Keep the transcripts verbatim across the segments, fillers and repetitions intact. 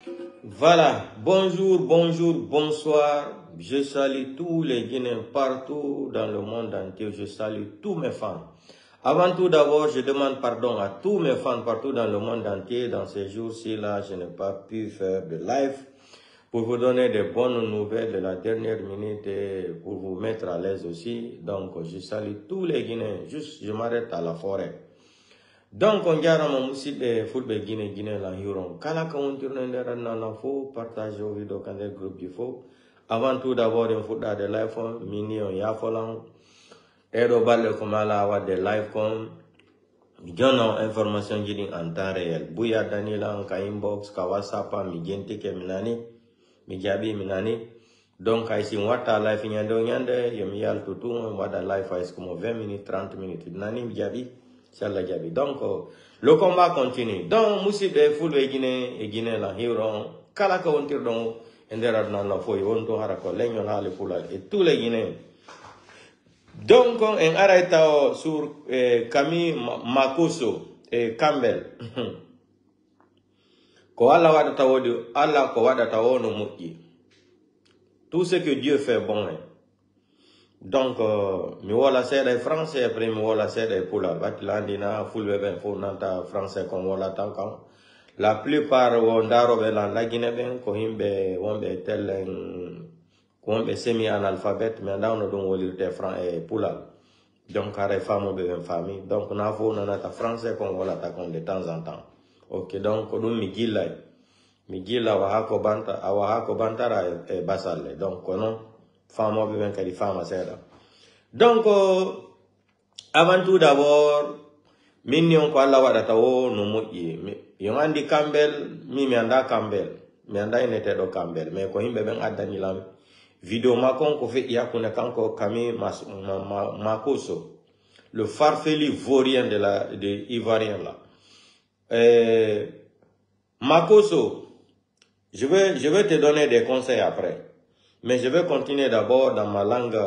Voilà, bonjour, bonjour, bonsoir. Je salue tous les Guinéens partout dans le monde entier. Je salue tous mes fans. Avant tout d'abord, je demande pardon à tous mes fans partout dans le monde entier. Dans ces jours-ci, là, je n'ai pas pu faire de live pour vous donner des bonnes nouvelles de la dernière minute et pour vous mettre à l'aise aussi. Donc, je salue tous les Guinéens. Juste, je m'arrête à la forêt. Donc, on diara mon musidɓe fulɓe guine guine la hiron kala ka wontirno nder nana fo partage o vidéo ka nder groupe ji fo avant tout d'abord en fuɗɗade live on mini on yafolan ɗeɗo balɗe ko mala wadde live kon mi jonno information ji ɗin en temps réel buya danilan ka inbox ka whatsapp mi jentike mi nani mi jaaɓi mi nani donc hay sin watta live ñande o ñande yomi yaltu tout on waɗa live hay komo vingt minutes trente minutes nani mi jaaɓi donc, le combat continue. Donc, musidɓe fulɓe Guinée et Guinée la hiron kala ko wontirɗon e nder aduna la foyi wonto hara ko leñol haali pulal et tous les Guinéens. Donc, en aray taw sur eh, Camille Makosso et Campbell. Ko Allah waɗata wodi Allah ko waɗata wo no moƴƴi. Tout ce que Dieu fait bon. Hein. Donc, euh, mi wola seeɗa e français après mi wola seeɗa e pulal watti landina fulɓe ɓen fof nanta français kon wola tan kan la plupart wo ndaroɓe lan laggine ɓen ko yimɓe wonɓe tellen ko wonɓe semi analphabète mais ndawno ɗum wolirte fran e pulal donc haray famoɓe ɓen faami donc na fof nanata français kon wolata kon de temps en temps ok donc ɗum mi jillay mi jilla awa ha ko banta awa ha ko bantara e basalle donc kono famoɓe ɓen kadi fama seeɗa donc avant tout d'abord min ni on ko Allah waɗata wo no moƴƴi yo andi Campbell mi mi anda Campbell mi anda ineteɗo Campbell mais ko yimɓe ɓen addanilam vidéo makon ko feƴƴi hakkunde kanko Camille Makosso le farfelu vaurien de la de ivoirien là euh, Makosso je vais je vais te donner des conseils après. Mais je vais continuer d'abord dans ma langue,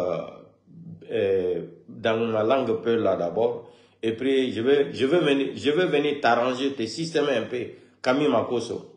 euh, dans ma langue peul là d'abord. Et puis je vais, je vais venir, je vais venir t'arranger tes systèmes un peu. Camille Makosso.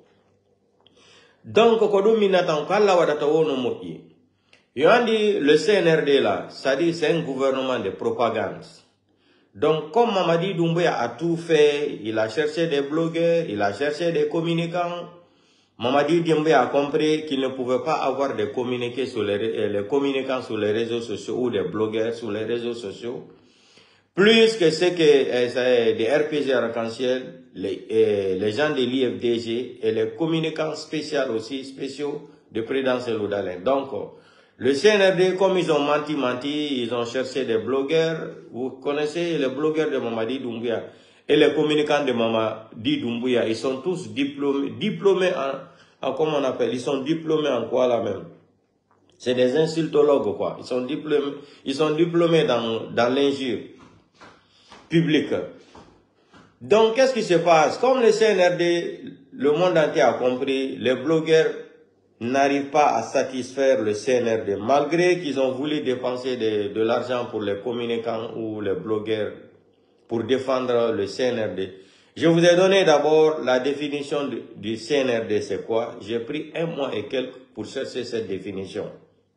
Donc, Kodou Minatan, Kala Wadata Wono Moki. Yandi, le C N R D là, ça dit c'est un gouvernement de propagande. Donc, comme Mamadi Doumbouya a tout fait, il a cherché des blogueurs, il a cherché des communicants. Mamadi Doumbouya a compris qu'il ne pouvait pas avoir des communiqués sur les, les communicants sur les réseaux sociaux ou des blogueurs sur les réseaux sociaux. Plus que ce que euh, des R P G arc-en-ciel, les, euh, les gens de l'I F D G et les communicants spéciaux aussi, spéciaux de Prudence et Loudalen. Donc, le C N R D, comme ils ont menti, menti, ils ont cherché des blogueurs. Vous connaissez les blogueurs de Mamadi Doumbouya et les communicants de Mamadi Doumbouya, ils sont tous diplômés, diplômés en, en, comment on appelle, ils sont diplômés en quoi là même? C'est des insultologues quoi. Ils sont diplômés, ils sont diplômés dans, dans l'injure publique. Donc, qu'est-ce qui se passe? Comme le C N R D, le monde entier a compris, les blogueurs n'arrivent pas à satisfaire le C N R D, malgré qu'ils ont voulu dépenser de, de l'argent pour les communicants ou les blogueurs pour défendre le C N R D. Je vous ai donné d'abord la définition de, du C N R D, c'est quoi? J'ai pris un mois et quelques pour chercher cette définition.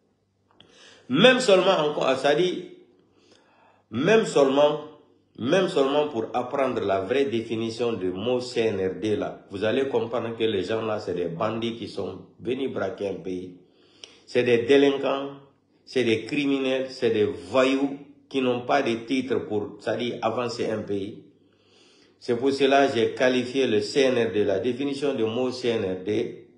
Même seulement, encore, ça dit, même seulement, même seulement pour apprendre la vraie définition du mot C N R D là, vous allez comprendre que les gens là, c'est des bandits qui sont venus braquer un pays. C'est des délinquants, c'est des criminels, c'est des voyous qui n'ont pas de titre pour, c'est-à-dire, avancer un pays. C'est pour cela que j'ai qualifié le C N R D. La définition du mot C N R D,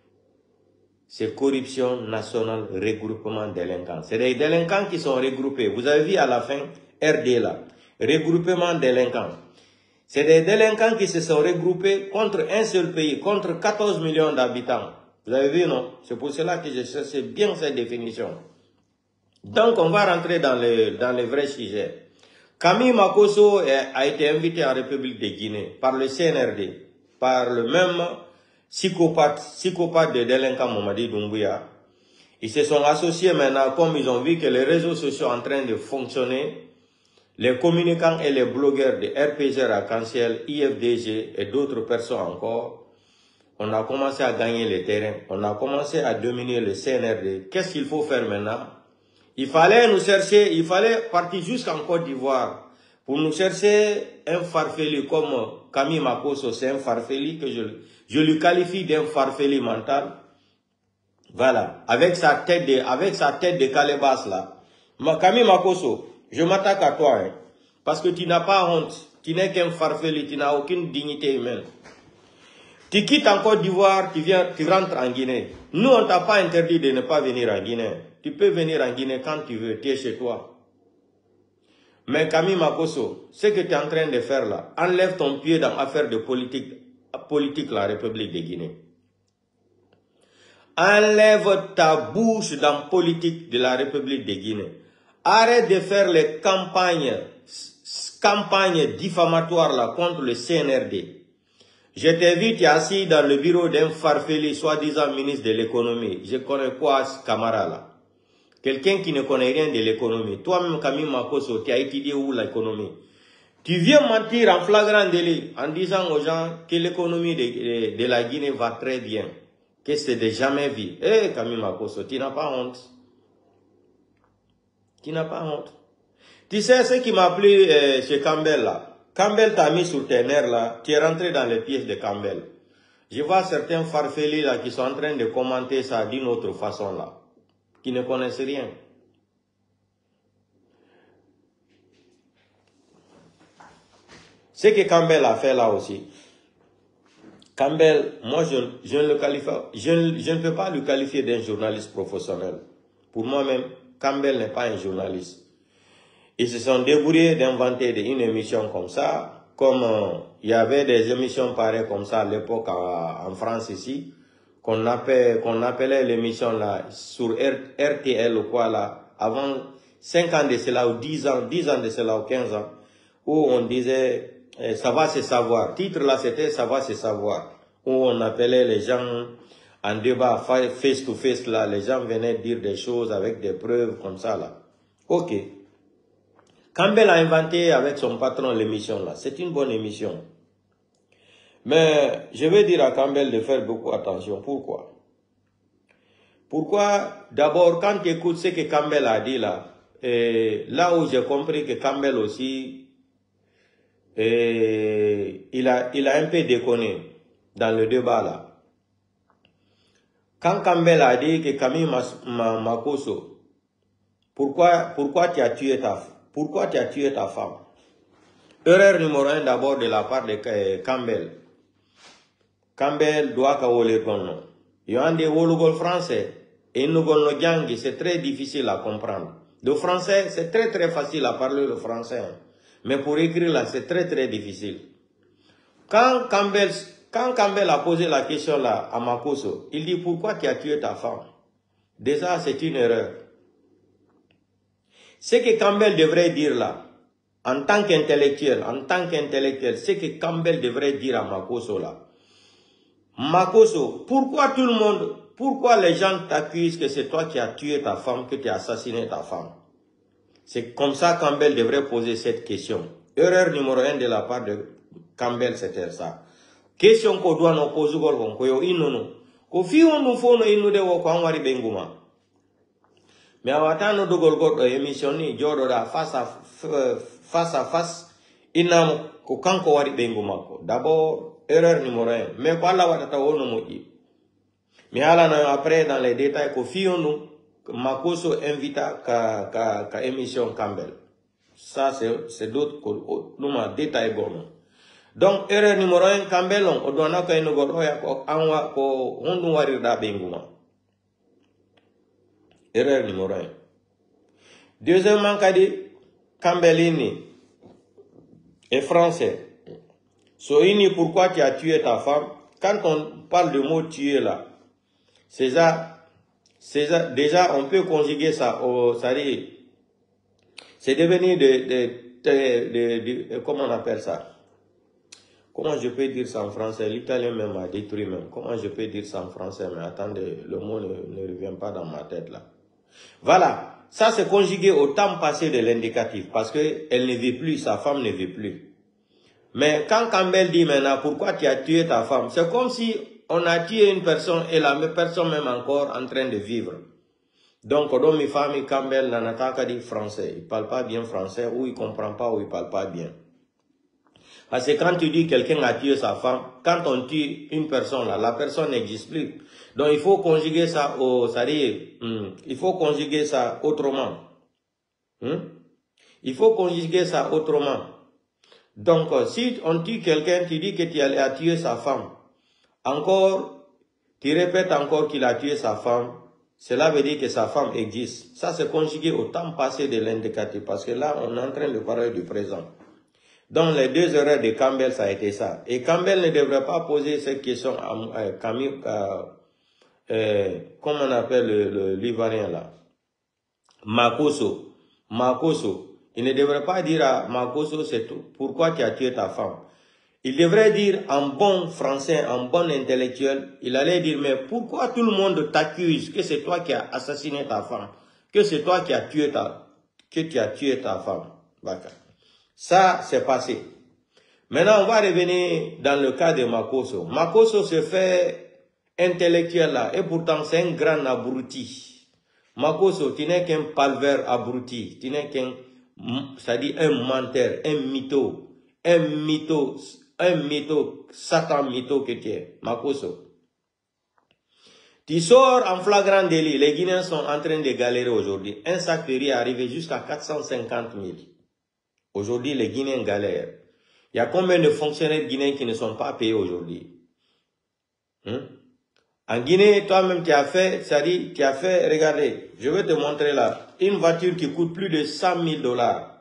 c'est corruption nationale, regroupement délinquants. C'est des délinquants qui sont regroupés. Vous avez vu à la fin, R D là, regroupement délinquants. C'est des délinquants qui se sont regroupés contre un seul pays, contre quatorze millions d'habitants. Vous avez vu, non? C'est pour cela que je cherchais bien cette définition. Donc, on va rentrer dans le, dans le vrai sujet. Camille Makosso a été invité en République de Guinée par le C N R D, par le même psychopathe, psychopathe de délinquants Mamadi Doumbouya. Ils se sont associés maintenant, comme ils ont vu que les réseaux sociaux sont en train de fonctionner, les communicants et les blogueurs de R P G Arc-en-Ciel, I F D G et d'autres personnes encore, On a commencé à gagner les terrains. On a commencé à dominer le C N R D. Qu'est-ce qu'il faut faire maintenant? Il fallait nous chercher, il fallait partir jusqu'en Côte d'Ivoire pour nous chercher un farfelu comme Camille Makosso. C'est un farfelu que je, je lui qualifie d'un farfelu mental. Voilà, avec sa tête de, avec sa tête de calebasse là. Camille Makosso, je m'attaque à toi, hein, parce que tu n'as pas honte. Tu n'es qu'un farfelu, tu n'as aucune dignité humaine. Tu quittes en Côte d'Ivoire, tu viens, tu rentres en Guinée. Nous, on ne t'a pas interdit de ne pas venir en Guinée. Tu peux venir en Guinée quand tu veux, tu es chez toi. Mais Camille Makosso, ce que tu es en train de faire là, enlève ton pied dans l'affaire de politique, politique la République de Guinée. Enlève ta bouche dans la politique de la République de Guinée. Arrête de faire les campagnes, campagnes diffamatoires là contre le C N R D. Je t'ai vu, tu es assis dans le bureau d'un farfelu, soi-disant ministre de l'économie. Je connais quoi ce camarade là? Quelqu'un qui ne connaît rien de l'économie. Toi-même, Camille Makosso, tu as étudié où l'économie? Tu viens mentir en flagrant délit en disant aux gens que l'économie de, de, de la Guinée va très bien. Que c'est de jamais vu. Eh, hey, Camille Makosso, tu n'as pas honte. Tu n'as pas honte. Tu sais ce qui m'a plu euh, chez Campbell là? Campbell t'a mis sur tes nerfs là, tu es rentré dans les pièges de Campbell. Je vois certains farfelis là qui sont en train de commenter ça d'une autre façon là, qui ne connaissent rien. Ce que Campbell a fait là aussi. Campbell, moi je, je, ne, le qualifie, je, je ne peux pas le qualifier d'un journaliste professionnel. Pour moi-même, Campbell n'est pas un journaliste. Ils se sont débrouillés d'inventer une émission comme ça, comme euh, il y avait des émissions pareilles comme ça à l'époque en France ici, qu'on appelait, qu'on appelait l'émission là sur R T L ou quoi là, avant cinq ans de cela ou dix ans, dix ans de cela ou quinze ans, où on disait eh, ça va se savoir. Titre là c'était ça va se savoir, où on appelait les gens en débat face to face là, les gens venaient dire des choses avec des preuves comme ça là. Ok. Campbell a inventé avec son patron l'émission là. C'est une bonne émission. Mais je vais dire à Campbell de faire beaucoup attention. Pourquoi? Pourquoi? D'abord, quand tu écoutes ce que Campbell a dit là, et là où j'ai compris que Campbell aussi, et il, a, il a un peu déconné dans le débat là. Quand Campbell a dit que Camille Makosso, pourquoi, pourquoi tu as tué ta femme? Pourquoi tu as tué ta femme? Erreur numéro un d'abord de la part de Campbell. Campbell doit kawole gonno. Il y a des wolugol français et nous gonno jangi, c'est très difficile à comprendre. Le français, c'est très très facile à parler le français. Mais pour écrire là, c'est très très difficile. Quand Campbell, quand Campbell a posé la question là à Makosso, il dit pourquoi tu as tué ta femme? Déjà, c'est une erreur. Ce que Campbell devrait dire là, en tant qu'intellectuel, en tant qu'intellectuel, ce que Campbell devrait dire à Makosso là. Makosso, pourquoi tout le monde, pourquoi les gens t'accusent que c'est toi qui as tué ta femme, que tu as assassiné ta femme? C'est comme ça que Campbell devrait poser cette question. Erreur numéro un de la part de Campbell, c'était ça. Question qu'on doit nous poser, qu'on yo inono, qu'on fi on nous faut nous inu de wo kwa wari benguma. Mais avant de dogol godo émission ni jodo da face à face à face inam ko kanko wari benguma ko. D'abord erreur numéro un. Mais quoi la wata wono moji. Mais ala après dans les détails ko fi on Makosso invita ka ka ka émission Campbell. Ça c'est c'est d'autres ko numa détail bon. Donc erreur numéro un Campbell on doit na ka ino godo ya ko anwa ko hondu wari da benguma. Erreur numéro un. Deuxièmement, Campbellini est français. Soini, pourquoi tu as tué ta femme? Quand on parle de mot tuer là, c'est ça, c'est ça, déjà on peut conjuguer ça au, ça dit, c'est devenu de, de, de, de, de, comment on appelle ça? Comment je peux dire ça en français? L'italien même a détruit même. Comment je peux dire ça en français? Mais attendez, le mot ne, ne revient pas dans ma tête là. Voilà, ça c'est conjugué au temps passé de l'indicatif parce qu'elle ne vit plus, sa femme ne vit plus. Mais quand Campbell dit maintenant pourquoi tu as tué ta femme, c'est comme si on a tué une personne et la même personne même encore en train de vivre. Donc, dans mes familles, Campbell n'a pas dit français. Il ne parle pas bien français, ou il ne comprend pas, ou il ne parle pas bien. Parce que quand tu dis quelqu'un a tué sa femme, quand on tue une personne là, la personne n'existe plus. Donc il faut conjuguer ça au, c'est-à-dire, hum, il faut conjuguer ça autrement. Hum? Il faut conjuguer ça autrement. Donc si on tue quelqu'un, tu dis que tu as tué sa femme. Encore, tu répètes encore qu'il a tué sa femme. Cela veut dire que sa femme existe. Ça c'est conjugué au temps passé de l'indicatif. Parce que là, on est en train de parler du présent. Donc, les deux erreurs de Campbell, ça a été ça. Et Campbell ne devrait pas poser cette question à euh, Camille, euh, euh, comment on appelle le, le l'Ivoirien là, Makoso. Makoso. Il ne devrait pas dire à Makoso, c'est tout. Pourquoi tu as tué ta femme? Il devrait dire en bon français, en bon intellectuel, il allait dire, mais pourquoi tout le monde t'accuse que c'est toi qui as assassiné ta femme? Que c'est toi qui as tué ta, que tu as tué ta femme? D'accord. Ça, c'est passé. Maintenant, on va revenir dans le cas de Makoso. Makoso se fait intellectuel là, et pourtant c'est un grand abruti. Makoso, tu n'es qu'un palvère abruti, tu n'es qu'un, c'est-à-dire un menteur, un mytho, un mytho, un mytho, Satan mytho que tu es, Makoso. Tu sors en flagrant délit, les Guinéens sont en train de galérer aujourd'hui. Un sac de riz est arrivé jusqu'à quatre cent cinquante mille. Aujourd'hui, les Guinéens galèrent. Il y a combien de fonctionnaires guinéens qui ne sont pas payés aujourd'hui? Hein? En Guinée, toi-même, tu as fait, c'est-à-dire, tu as fait, regardez, je vais te montrer là, une voiture qui coûte plus de cent mille dollars.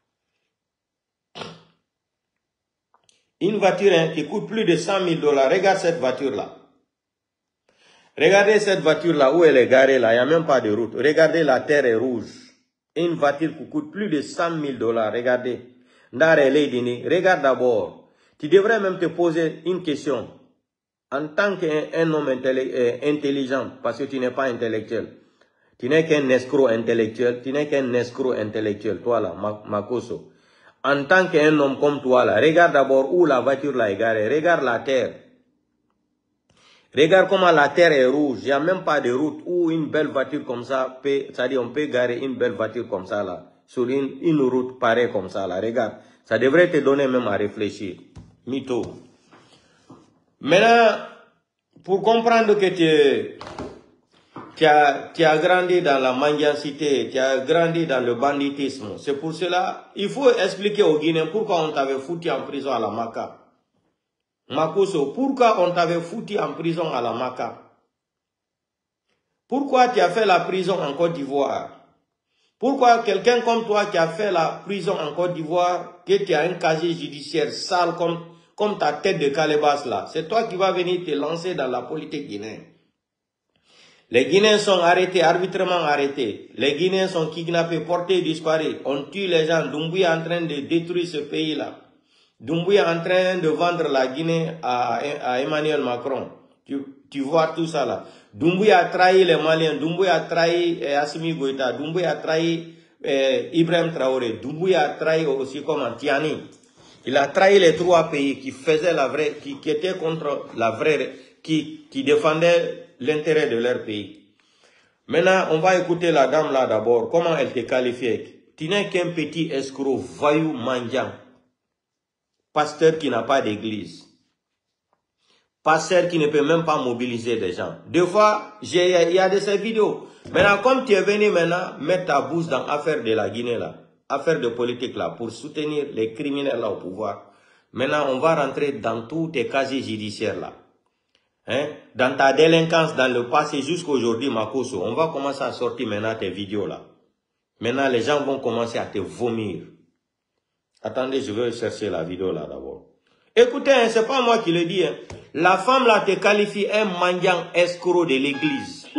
Une voiture hein, qui coûte plus de cent mille dollars. Regarde cette voiture-là. Regardez cette voiture-là, où elle est garée là, il n'y a même pas de route. Regardez, la terre est rouge. Une voiture qui coûte plus de cent mille dollars, regardez. Regarde d'abord. Tu devrais même te poser une question. En tant qu'un homme intelligent, parce que tu n'es pas intellectuel. Tu n'es qu'un escroc intellectuel. Tu n'es qu'un escroc intellectuel, toi là, Makoso. En tant qu'un homme comme toi là, regarde d'abord où la voiture là est garée. Regarde la terre. Regarde comment la terre est rouge. Il n'y a même pas de route où une belle voiture comme ça peut, c'est-à-dire on peut garer une belle voiture comme ça là, sur une, une route pareille comme ça là. Regarde, ça devrait te donner même à réfléchir. Mytho. Maintenant, pour comprendre que tu, tu, as, tu as grandi dans la mendicité, tu as grandi dans le banditisme, c'est pour cela, il faut expliquer aux Guinéens pourquoi on t'avait foutu en prison à la Maka. Makoso, pourquoi on t'avait foutu en prison à la Maka? Pourquoi tu as fait la prison en Côte d'Ivoire? Pourquoi quelqu'un comme toi qui a fait la prison en Côte d'Ivoire, que tu as un casier judiciaire sale comme, comme ta tête de calebasse là, c'est toi qui vas venir te lancer dans la politique guinéenne. Les Guinéens sont arrêtés, arbitrairement arrêtés. Les Guinéens sont kidnappés, portés, disparus. On tue les gens. Doumbouya est en train de détruire ce pays-là. Doumbouya est en train de vendre la Guinée à, à Emmanuel Macron. Tu, tu vois tout ça là. Doumbouya a trahi les Maliens. Doumbouya a trahi eh, Assimi Goïta. Doumbouya a trahi eh, Ibrahim Traoré. Doumbouya a trahi aussi comme Tiani. Il a trahi les trois pays qui faisaient la vraie, qui, qui étaient contre la vraie, qui, qui défendaient l'intérêt de leur pays. Maintenant, on va écouter la dame là d'abord. Comment elle te qualifiait? Tu n'es qu'un petit escroc, voyou, mendiant. Pasteur qui n'a pas d'église. Pasteur qui ne peut même pas mobiliser des gens. Deux fois, il y a de ces vidéos. Maintenant, comme tu es venu maintenant mettre ta bouche dans l'affaire de la Guinée là, affaire de politique là, pour soutenir les criminels là au pouvoir. Maintenant, on va rentrer dans tous tes casiers judiciaires là. Hein? Dans ta délinquance dans le passé jusqu'aujourd'hui, Makoso, on va commencer à sortir maintenant tes vidéos là. Maintenant, les gens vont commencer à te vomir. Attendez, je vais chercher la vidéo là d'abord. Écoutez, hein, c'est pas moi qui le dis. Hein. La femme là te qualifie un mendiant escroc de l'église.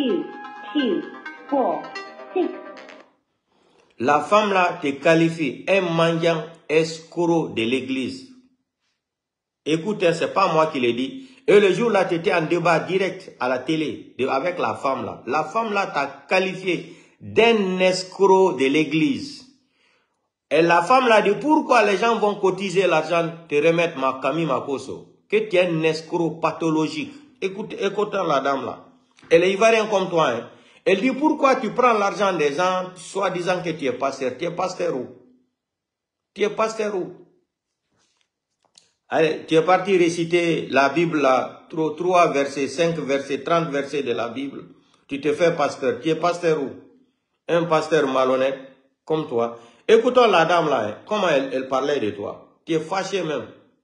La femme là te qualifie un mendiant escroc de l'église. Écoutez, c'est pas moi qui le dis. Et le jour là, tu étais en débat direct à la télé de, avec la femme là. La femme là t'a qualifié d'un escroc de l'église. Et la femme là dit pourquoi les gens vont cotiser l'argent te remettre ma Camille Makoso. Que tu es un escroc pathologique. Écoute, écoutons la dame là. Elle est ivoirienne comme toi. Hein. Elle dit pourquoi tu prends l'argent des gens, soit disant que tu es pasteur. Tu es pasteur où? Tu es pasteur où? Allez, tu es parti réciter la Bible là, trois versets, cinq versets, trente versets de la Bible. Tu te fais pasteur. Tu es pasteur où? Un pasteur malhonnête comme toi. Écoutons la dame là, hein, comment elle, elle parlait de toi. Tu es fâché même.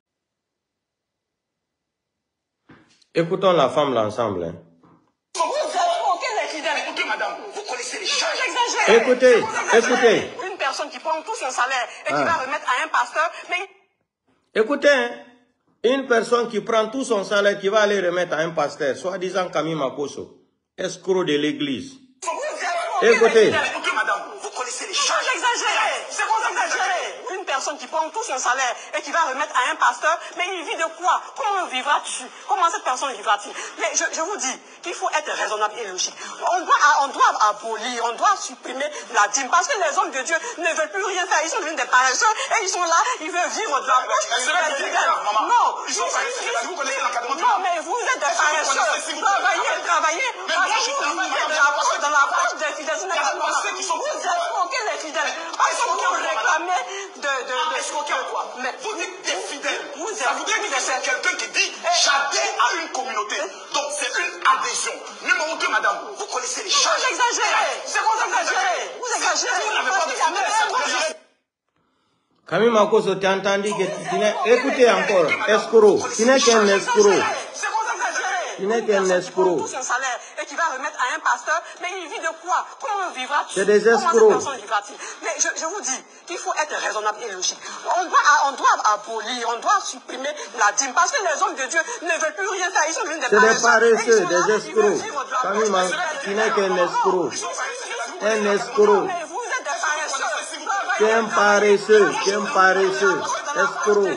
Écoutons la femme là ensemble. Hein. Écoutez, madame, vous connaissez les choses. J'exagère. Écoutez, écoutez. Une personne qui prend tout son salaire et qui ah. va remettre à un pasteur, mais... Écoutez, hein, une personne qui prend tout son salaire, qui va aller remettre à un pasteur, soi-disant Camille Makosso, escroc de l'église. Écoutez. Écoutez, madame, vous connaissez les choses. J'exagère. C'est vous exagérez. Une personne qui prend tout son salaire et qui va remettre à un pasteur, mais il vit de quoi? Comment vivra-tu? Comment cette personne vivra-t-il? Mais je, je vous dis qu'il faut être raisonnable et logique. On doit, on doit abolir, on doit supprimer la dîme parce que les hommes de Dieu ne veulent plus rien faire. Ils sont devenus des paresseux et ils sont là, ils veulent vivre de la poche. Non, ils sont vous connaissez l'encadrement. Non, mais vous êtes des paresseux. Travaillez, travaillez. Parce que vous vivez de la poche, dans la poche des fidèles. Vous êtes escroqués les fidèles. Parce que vous réclamez de... de, de escroquer quoi? Mais vous dites des fidèles. Vous ça voudrait dire que c'est quelqu'un qui dit j'adhère à une communauté. Donc c'est une adhésion. Numéro deux, madame, vous connaissez les choses. J'exagère. C'est vous exagérez. Vous exagérez. Vous n'avez pas de fidèles. Camille Makosso, tu as entendu que tu n'es... Écoutez encore, escroc. Tu n'es qu'un escroc. Tu n'es qu'un escroc. Tout son salaire et qui va remettre à un pasteur, mais il vit de quoi? Comment vivra-t-il? C'est des escrocs. Mais je, je vous dis qu'il faut être raisonnable et logique. On doit, on doit abolir, on doit supprimer la dîme parce que les hommes de Dieu ne veulent plus rien faire. Ils sont devenus des paresseux. C'est des paresseux, des escrocs. Camille Makosso, tu n'es qu'un escroc. Un escroc. Tu es un paresseux, tu es un paresseux, escroc.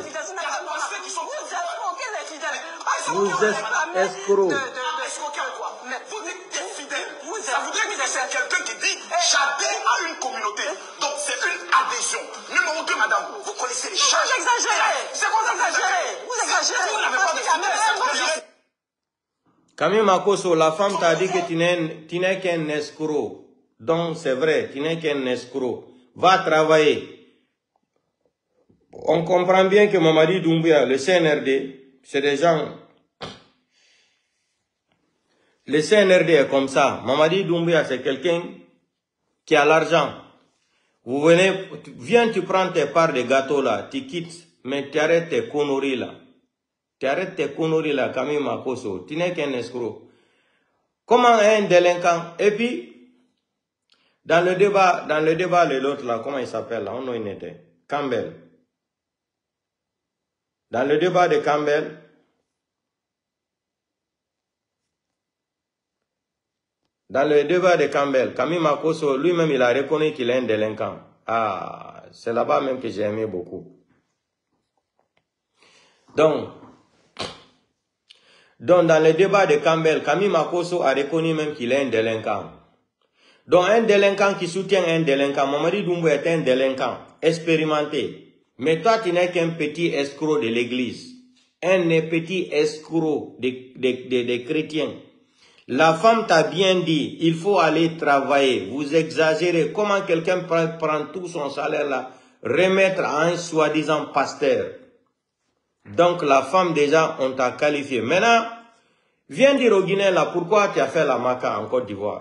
Vous êtes escroc. Vous dites des fidèles. Ça voudrait dire que c'est quelqu'un qui dit j'adhère à une communauté. Donc c'est une adhésion. Numéro deux, madame, vous connaissez les choses. J'exagère. C'est vous exagérez. Vous exagérez. Vous n'avez pas de fidèles. Camille Makosso, la femme t'a dit que tu n'es qu'un escroc. Donc c'est vrai, tu n'es qu'un escroc. Va travailler. On comprend bien que Mamadi Doumbouya, le C N R D, c'est des gens... Le C N R D est comme ça. Mamadi Doumbouya, c'est quelqu'un qui a l'argent. Vous venez, viens, tu prends tes parts de gâteau là, tu quittes, mais tu arrêtes tes conneries là. Tu arrêtes tes conneries là, Camille Makosso. Tu n'es qu'un escroc. Comment un délinquant? Et puis, dans le débat, dans le débat de l'autre là, comment il s'appelle là? On en était. Campbell. Dans le débat de Campbell, Dans le débat de Campbell, Camille Makosso, lui-même, il a reconnu qu'il est un délinquant. Ah, c'est là-bas même que j'ai aimé beaucoup. Donc, donc, dans le débat de Campbell, Camille Makosso a reconnu même qu'il est un délinquant. Donc, un délinquant qui soutient un délinquant, Mamadi Doumbouya est un délinquant, expérimenté. Mais toi, tu n'es qu'un petit escroc de l'église. Un petit escroc des de, de, de chrétiens. La femme t'a bien dit, il faut aller travailler. Vous exagérez. Comment quelqu'un prend, prend tout son salaire là, remettre à un soi-disant pasteur. Donc la femme déjà, on t'a qualifié. Maintenant, viens dire au Guinéen là, pourquoi tu as fait la maca en Côte d'Ivoire.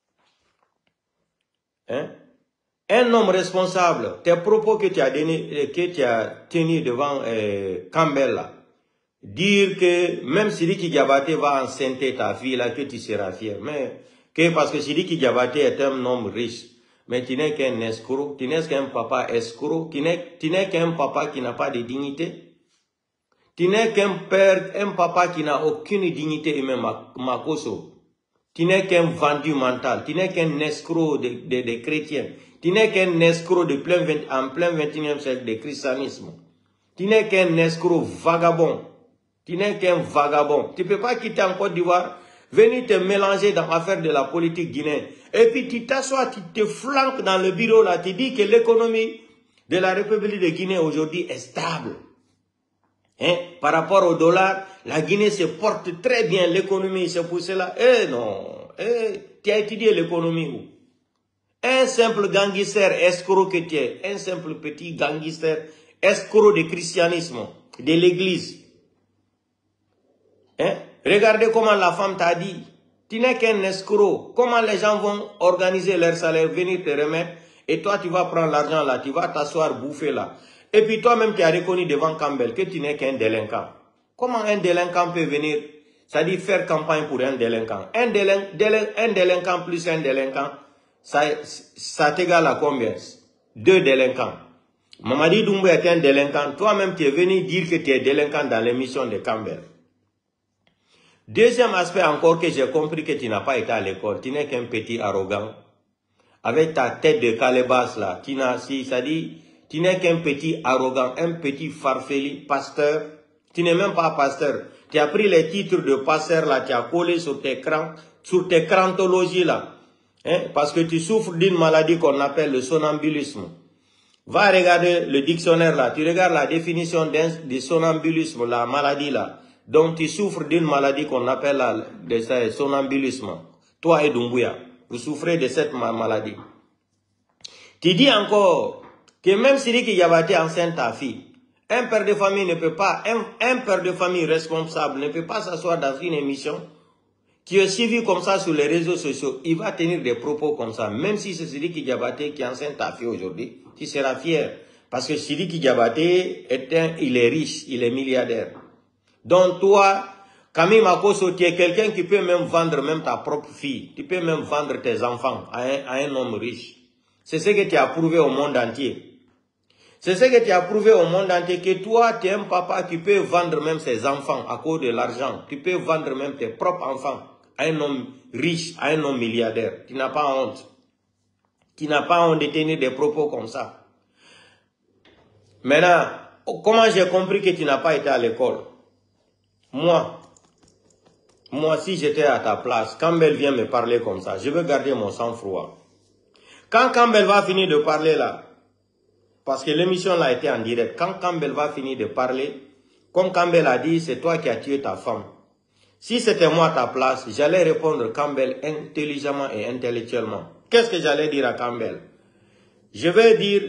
Hein? Un homme responsable, tes propos que tu as tenus que tu as tenu devant euh, Campbell là, dire que même Sidiki Diabaté va enceinter ta fille là, que tu seras fier. Mais que parce que Sidiki Diabaté est un homme riche, mais tu n'es qu'un escroc, tu n'es qu'un papa escroc, tu n'es qu'un papa qui n'a pas de dignité. Tu n'es qu'un père, un papa qui n'a aucune dignité humaine, Makosso. Tu n'es qu'un vendu mental, tu n'es qu'un escroc de, de, de chrétiens, tu n'es qu'un escroc de plein vingt, en plein vingt et unième siècle de christianisme. Tu n'es qu'un escroc vagabond. Tu n'es qu'un vagabond. Tu ne peux pas quitter en Côte d'Ivoire, venir te mélanger dans l'affaire de la politique guinéenne. Et puis tu t'assois, tu te flanques dans le bureau là, tu dis que l'économie de la République de Guinée aujourd'hui est stable. Hein? Par rapport au dollar, la Guinée se porte très bien, l'économie, c'est pour cela. Eh non, eh, tu as étudié l'économie où? Un simple gangster escroc que tu es, un simple petit gangster escroc de christianisme, de l'église. Hein? Regardez comment la femme t'a dit. Tu n'es qu'un escroc. Comment les gens vont organiser leur salaire, venir te remettre, et toi tu vas prendre l'argent là, tu vas t'asseoir, bouffer là. Et puis toi-même tu as reconnu devant Campbell que tu n'es qu'un délinquant. Comment un délinquant peut venir, c'est-à-dire faire campagne pour un délinquant? Un, délin, délin, un délinquant plus un délinquant, ça, ça t'égale à combien? Deux délinquants. Mamadi Doumbouya est un délinquant. Toi-même, tu es venu dire que tu es délinquant dans l'émission de Campbell. Deuxième aspect encore que j'ai compris que tu n'as pas été à l'école. Tu n'es qu'un petit arrogant. Avec ta tête de calebasse là. Tu n'as, si, ça dit, tu n'es qu'un petit arrogant, un petit farfelu, pasteur. Tu n'es même pas pasteur. Tu as pris les titres de pasteur là, tu as collé sur tes crans, sur tes crantologies là. Hein? Parce que tu souffres d'une maladie qu'on appelle le somnambulisme. Va regarder le dictionnaire là, tu regardes la définition du somnambulisme, la maladie là. Donc tu souffres d'une maladie qu'on appelle la, le somnambulisme. Toi et Doumbouya, vous souffrez de cette maladie. Tu dis encore que même Sidiki Diabaté enceinte ta fille, un père de famille ne peut pas, un, un père de famille responsable ne peut pas s'asseoir dans une émission qui est suivi comme ça sur les réseaux sociaux. Il va tenir des propos comme ça. Même si c'est Sidiki Diabaté qui enceinte ta fille aujourd'hui, tu seras fier. Parce que Sidiki Diabaté, est un, il est riche, il est milliardaire. Donc toi, Camille Makosso, tu es quelqu'un qui peut même vendre même ta propre fille. Tu peux même vendre tes enfants à un, à un homme riche. C'est ce que tu as prouvé au monde entier. C'est ce que tu as prouvé au monde entier, que toi, tu es un papa qui peut vendre même ses enfants à cause de l'argent. Tu peux vendre même tes propres enfants à un homme riche, à un homme milliardaire. Tu n'as pas honte. Tu n'as pas honte de tenir des propos comme ça. Maintenant, comment j'ai compris que tu n'as pas été à l'école? Moi, moi, si j'étais à ta place, Campbell vient me parler comme ça, je veux garder mon sang-froid. Quand Campbell va finir de parler là, parce que l'émission là était en direct, quand Campbell va finir de parler, comme Campbell a dit, c'est toi qui as tué ta femme. Si c'était moi à ta place, j'allais répondre Campbell intelligemment et intellectuellement. Qu'est-ce que j'allais dire à Campbell? Je vais dire,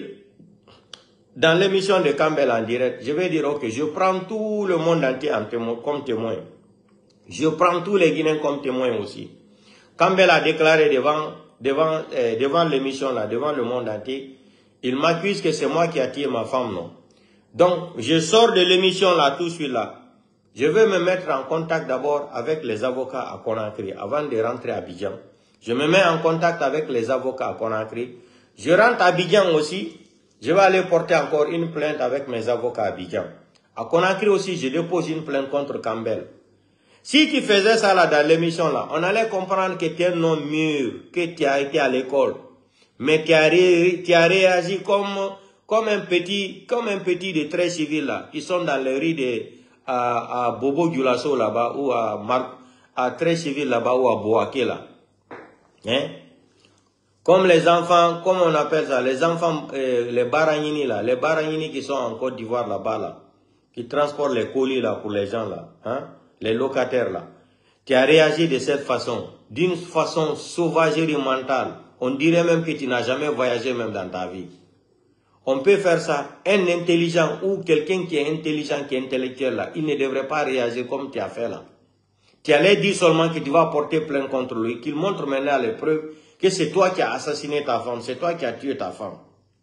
dans l'émission de Campbell en direct, je vais dire, ok, je prends tout le monde entier en témoin, comme témoin. Je prends tous les Guinéens comme témoins aussi. Campbell a déclaré devant, devant, euh, devant l'émission là, devant le monde entier, il m'accuse que c'est moi qui ai tué ma femme, non? Donc, je sors de l'émission là, tout de suite là. Je vais me mettre en contact d'abord avec les avocats à Conakry, avant de rentrer à Abidjan. Je me mets en contact avec les avocats à Conakry. Je rentre à Abidjan aussi. Je vais aller porter encore une plainte avec mes avocats à Abidjan. À Conakry aussi, je dépose une plainte contre Campbell. Si tu faisais ça là dans l'émission là, on allait comprendre que tu es un homme mûr, que tu as été à l'école. Mais tu as, ré, tu as réagi comme, comme, un petit, comme un petit de très civil là. Ils sont dans les rues de, à, à Bobo Dioulasso là-bas, ou à, Mar, à très civil là-bas, ou à Boaké là. Hein? Comme les enfants, comme on appelle ça, les enfants, euh, les Baranyini là, les Baranyini qui sont en Côte d'Ivoire là-bas là, qui transportent les colis là pour les gens là, hein? Les locataires là. Tu as réagi de cette façon, d'une façon sauvagerie mentale. On dirait même que tu n'as jamais voyagé même dans ta vie. On peut faire ça. Un intelligent ou quelqu'un qui est intelligent, qui est intellectuel là, il ne devrait pas réagir comme tu as fait là. Tu allais dire seulement que tu vas porter plainte contre lui, qu'il montre maintenant les preuves que c'est toi qui as assassiné ta femme, c'est toi qui as tué ta femme.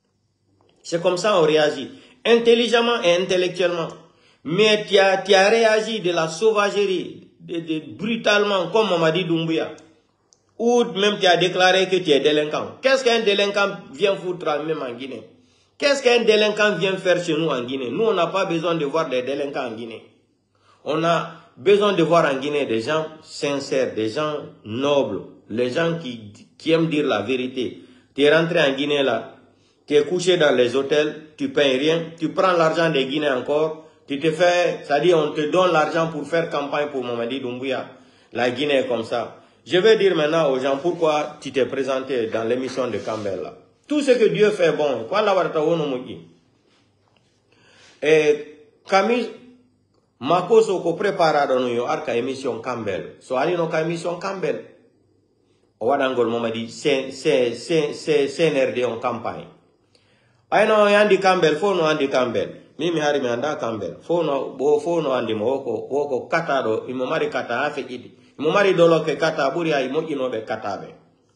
C'est comme ça on réagit. Intelligemment et intellectuellement. Mais tu as, tu as réagi de la sauvagerie, de, de, brutalement, comme Mamadi Doumbouya. Ou même tu as déclaré que tu es délinquant. Qu'est-ce qu'un délinquant vient foutre même en Guinée? Qu'est-ce qu'un délinquant vient faire chez nous en Guinée? Nous, on n'a pas besoin de voir des délinquants en Guinée. On a besoin de voir en Guinée des gens sincères, des gens nobles, les gens qui, qui aiment dire la vérité. Tu es rentré en Guinée là, tu es couché dans les hôtels, tu ne payes rien, tu prends l'argent des Guinéens encore, tu te fais, c'est-à-dire on te donne l'argent pour faire campagne pour Mamadi Doumbouya. La Guinée est comme ça. Je vais dire maintenant aux gens pourquoi tu t'es présenté dans l'émission de Campbell là. Tout ce que Dieu fait bon. Et Camille, Makoso ko preparado no yo arka émission Campbell. So ali no ka émission Campbell. O wadangol momadi C N R D on campagne. Ay no yandi Campbell fo no andi Campbell. Mimi hari mi anda Campbell. Fo no bo fo no andi mo woko woko kata do imo mari kata afe idi. Imo mari dolo ke kata buri ay mo ino be kata be.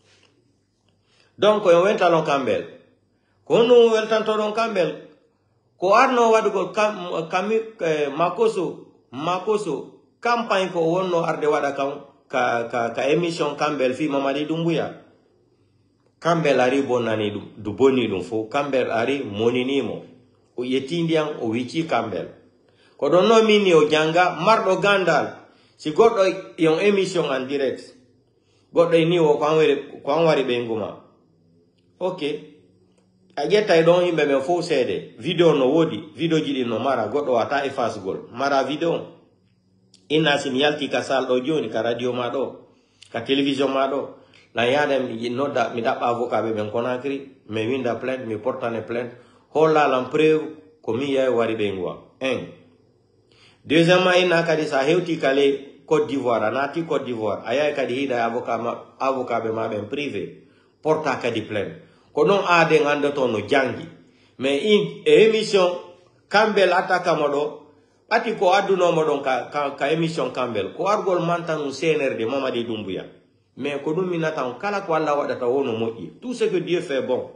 Donc yo wenta lon Campbell. Ko no weltanto don Campbell. Ko arno wadugo kam kami eh, makoso makoso campagne ko wonno arde wada kam ka ka ka émission Campbell fi Mamadi Doumbouya. Campbell ari bonani dum du boni dum fo Campbell ari moninimo o yetindian o wici Campbell ko don no mini o janga mardo gandal si goddo yon émission en direct goddo ni o ko wari ko wari be nguma okay Ageta don himbe me fo sede video no wodi video jidi no mara goddo ata e fast gol mara video ina sin yalti ka sal do joni ka radio ma do ka television ma do la yada mi noda mi da avocat be ben Conakry me winda plainte mi portane plainte holla la preuve ko mi yay wari be ngwa un deuxièmement ina ka di sa hewti kale Côte d'Ivoire anati Côte d'Ivoire aya ka di hida avocat ma avocat be ma ben privé porta ka di plainte konon ade ngando tono jangi mais in émission Campbell ataka modo ati ko aduno modon ka, ka, ka émission Campbell ko argol mantanu C N R D Mamadi Doumbouya mais ko dum minata kala ko Allah wadata wono moji tout ce que Dieu fait bon.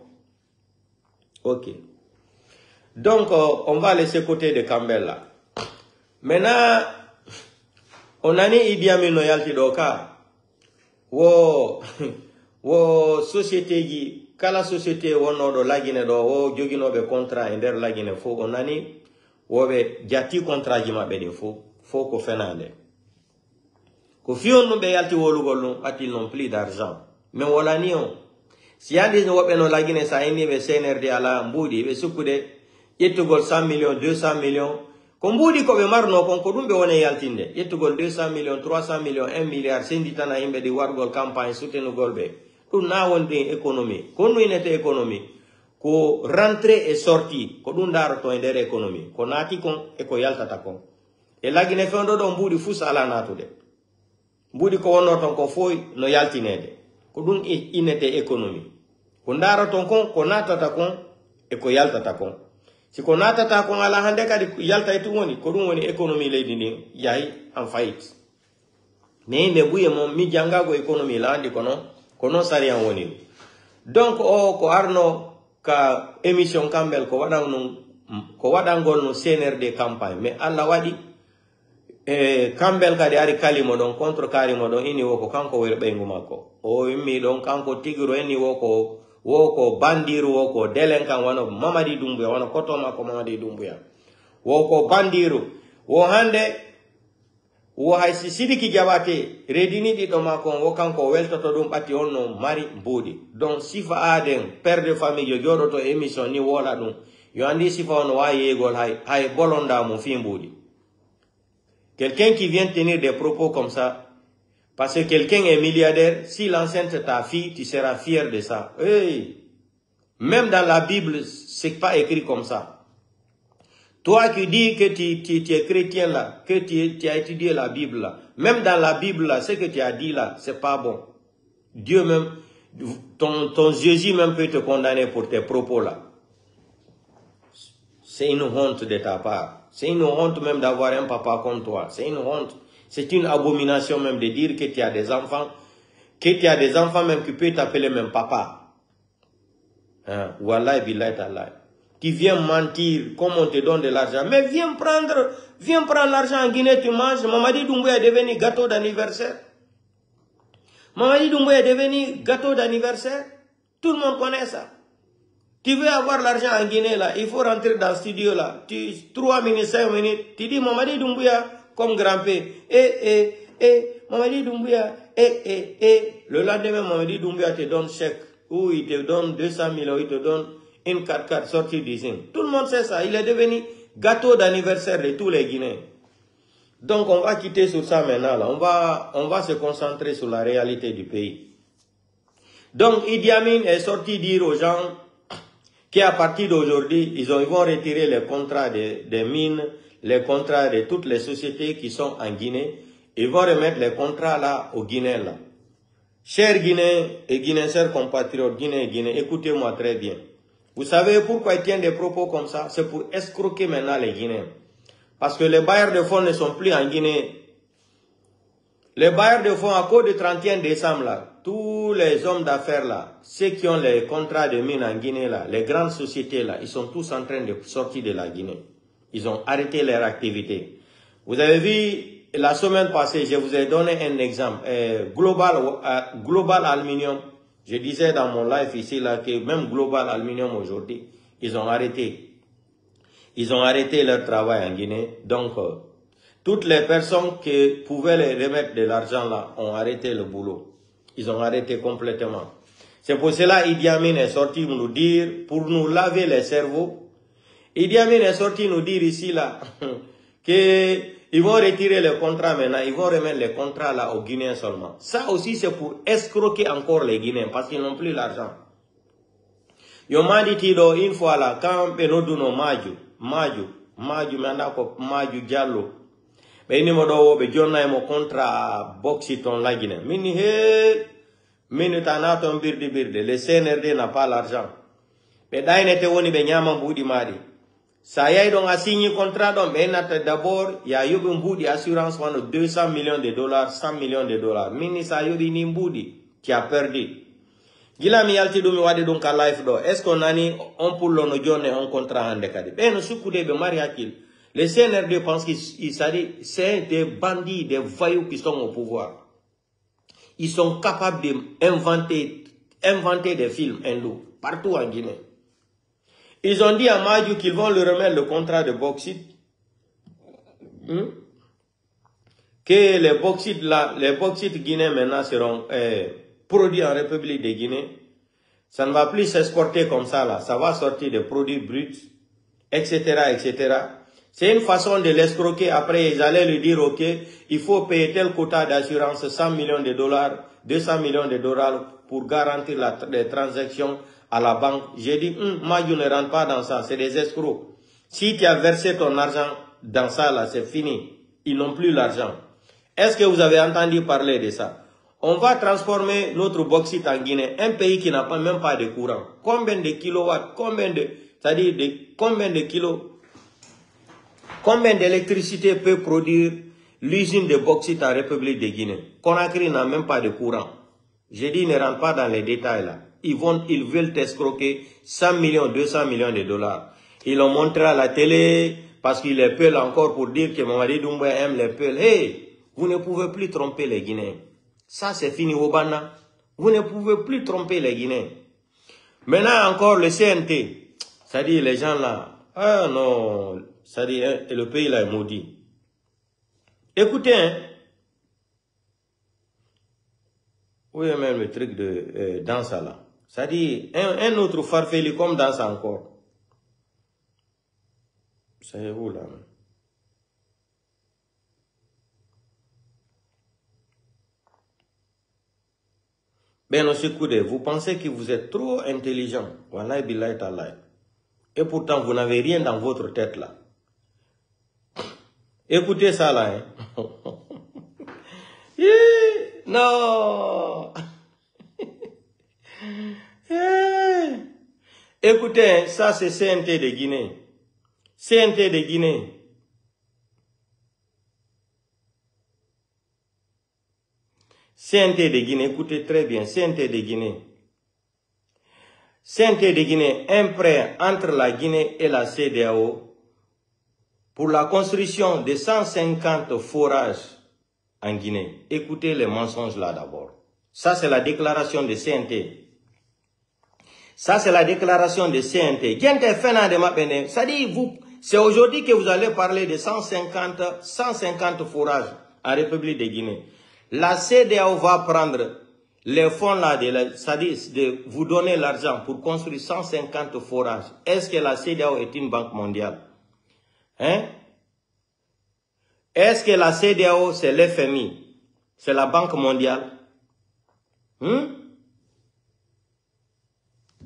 OK, donc euh, on va laisser côté de Campbell là. Maintenant on a ni Idi Amin no yalti doka wo wo société gi kala société wono do lagine do wo jogino be contrat ender lagine fo onani wobe jati contrat ji mabbe de fo fo ko fenande ko fion no be yalti wolugol no ati non plus d'argent mais wala ni on si andi no wobe no lagine sa indi be C N R D ala mbudi be sukude yettugol cent millions deux cents millions ko mbudi ko be marno kon ko dum be wona yaltinde yettugol deux cents millions trois cents millions un milliard sendi tana himbe di wargol campagne soutenu golbe tout na wonde économie ko no inete économie ko rentrée et sortie ko dum daro to ender économie ko nati kon e ko yaltata kon e lagine fondo do mbudi fus ala natude mbudi ko wonno ton ko foy no yaltinede ko dum inete économie ko daro ton kon ko natata kon e ko yaltata kon si ko natata kon ala hande kadi yalta e woni ko dum woni économie leydi ni yahi en faillite mais me buye mom mi jangago économie la andi kono kono sariyan woni donc o ko arno ka émission Campbell ko wadan no ko wadangol no C N R D campagne mais Allah wadi e Campbell kadi ari kalimo don contre kalimo don ini woko kanko wer be ngumako o immi don kanko tigiro eni woko woko bandiru woko delenkan wano Mamadi Doumbouya wano kotoma ko Mamadi Doumbouya woko bandiru wo hande wo hay si Sidiki Jabate redini di to makon wo kanko weltoto dum batti onno mari mbudi donc sifa aden père de famille yo jodo to émission ni wola dum yo andi sifa on wa yegol hay hay bolonda mo fi mbudi quelqu'un qui vient tenir des propos comme ça parce que quelqu'un est milliardaire si l'enceinte ta fille tu seras fier de ça hey. Même dans la Bible c'est pas écrit comme ça. Toi qui dis que tu, tu, tu es chrétien là, que tu, tu as étudié la Bible là, même dans la Bible là, ce que tu as dit là, c'est pas bon. Dieu même, ton, ton Jésus même peut te condamner pour tes propos là. C'est une honte de ta part. C'est une honte même d'avoir un papa comme toi. C'est une honte. C'est une abomination même de dire que tu as des enfants, que tu as des enfants même qui peuvent t'appeler même papa. Hein? Wallahi billahi ta'ala. Qui vient mentir, comme on te donne de l'argent. Mais viens prendre, viens prendre l'argent en Guinée, tu manges. Mamadi Doumbouya est devenu gâteau d'anniversaire. Mamadi Doumbouya est devenu gâteau d'anniversaire. Tout le monde connaît ça. Tu veux avoir l'argent en Guinée, là, il faut rentrer dans le studio, là. Tu, trois minutes, cinq minutes, tu dis Mamadi Doumbouya comme grand-père. Eh, eh, eh, Mamadi Doumbouya, eh, eh, eh. Le lendemain, Mamadi Doumbouya te donne chèque. Ou il te donne deux cent mille, ou il te donne une quatre quatre sortie d'usine. Tout le monde sait ça. Il est devenu gâteau d'anniversaire de tous les Guinéens. Donc on va quitter sur ça maintenant. Là. On, va, on va se concentrer sur la réalité du pays. Donc Idi Amin est sorti dire aux gens qu'à partir d'aujourd'hui, ils, ils vont retirer les contrats des, des mines, les contrats de toutes les sociétés qui sont en Guinée. Ils vont remettre les contrats là aux Guinéens là. Chers Guinéens et Guinéens, chers compatriotes, Guinéens et Guinéens, écoutez-moi très bien. Vous savez pourquoi ils tiennent des propos comme ça? C'est pour escroquer maintenant les Guinéens. Parce que les bailleurs de fonds ne sont plus en Guinée. Les bailleurs de fonds, à cause du trente et un décembre, là, tous les hommes d'affaires, là, ceux qui ont les contrats de mine en Guinée, là, les grandes sociétés, là, ils sont tous en train de sortir de la Guinée. Ils ont arrêté leur activité. Vous avez vu, la semaine passée, je vous ai donné un exemple. Euh, Global, euh, Global Aluminium, je disais dans mon live ici, là, que même Global Aluminium aujourd'hui, ils ont arrêté. Ils ont arrêté leur travail en Guinée. Donc, euh, toutes les personnes qui pouvaient les remettre de l'argent là ont arrêté le boulot. Ils ont arrêté complètement. C'est pour cela Idi Amin est sorti nous dire, pour nous laver les cerveaux, Idi Amin est sorti nous dire ici là, qu'ils vont retirer le contrat maintenant, ils vont remettre les contrats là aux Guinéens seulement. Ça aussi c'est pour escroquer encore les Guinéens parce qu'ils n'ont plus l'argent. Yo m'a dit une fois là, quand nous donnons Maju, Maju, Maju, Maju, Maju Diallo, mais ni modo be jonna mo contrat boxi ton la Guinée. Mini he mini tanaton birdi birde. Le C N R D n'a pas l'argent. Mais d'ailleurs te woni be nyama mbudi mari. Ça y est donc a signé contrat donc ben d'abord il y a eu un bout d'assurance de deux cents millions de dollars, cent millions de dollars. Mini ça y est ni mbudi qui a perdu. Gila mi yalti dumi wadi donc à life do. Est-ce qu'on a ni on pour l'on jonne un contrat en décadé. Ben no sukude be mari akil. Les C N R D pensent que c'est des bandits, des voyous qui sont au pouvoir. Ils sont capables d'inventer inventer des films hindous partout en Guinée. Ils ont dit à Maju qu'ils vont lui remettre le contrat de bauxite. Hmm? Que les bauxites, là, les bauxites guinéens maintenant seront euh, produits en République de Guinée. Ça ne va plus s'escorter comme ça là. Ça va sortir des produits bruts, et cetera, et cetera. C'est une façon de l'escroquer. Après, ils allaient lui dire, ok, il faut payer tel quota d'assurance, cent millions de dollars, deux cents millions de dollars pour garantir la, les transactions à la banque. J'ai dit, hm, moi, je ne rentre pas dans ça, c'est des escrocs. Si tu as versé ton argent dans ça, là, c'est fini. Ils n'ont plus l'argent. Est-ce que vous avez entendu parler de ça? On va transformer notre bauxite en Guinée, un pays qui n'a pas, même pas de courant. Combien de kilowatts, combien de, c'est-à-dire de, combien de kilos, combien d'électricité peut produire l'usine de bauxite en République de Guinée? Conakry n'a même pas de courant. Je dis, ne rentre pas dans les détails là. Ils vont, ils veulent t'escroquer cent millions, deux cents millions de dollars. Ils l'ont montré à la télé parce qu'ils les peulent encore pour dire que Mamadi Doumbouya aime les peuls. Hey, vous ne pouvez plus tromper les Guinéens. Ça c'est fini Obana. Vous ne pouvez plus tromper les Guinéens. Maintenant encore le C N T. C'est-à-dire les gens là. Ah non. C'est-à-dire, le pays là est maudit. Écoutez, hein. Oui, même le truc de euh, danse là. C'est-à-dire, un, un autre farfelu comme danse encore. C'est où là? Ben, non, écoutez, vous pensez que vous êtes trop intelligent. Wallahi billahi ta'ala. Et pourtant, vous n'avez rien dans votre tête là. Écoutez ça là. Hein. Non. Écoutez, ça c'est C N T de Guinée. C N T de Guinée. C N T de Guinée, écoutez très bien, C N T de Guinée. C N T de Guinée, un prêt entre la Guinée et la C E D E A O pour la construction de cent cinquante forages en Guinée. Écoutez les mensonges là d'abord. Ça c'est la déclaration de C N T. Ça c'est la déclaration de C N T. C'est-à-dire, vous, c'est aujourd'hui que vous allez parler de cent cinquante, cent cinquante forages en République de Guinée. La C E D E A O va prendre les fonds là, c'est-à-dire de vous donner l'argent pour construire cent cinquante forages. Est-ce que la C E D E A O est une banque mondiale? Hein? Est-ce que la C E D E A O c'est l'F M I? C'est la banque mondiale? Hum?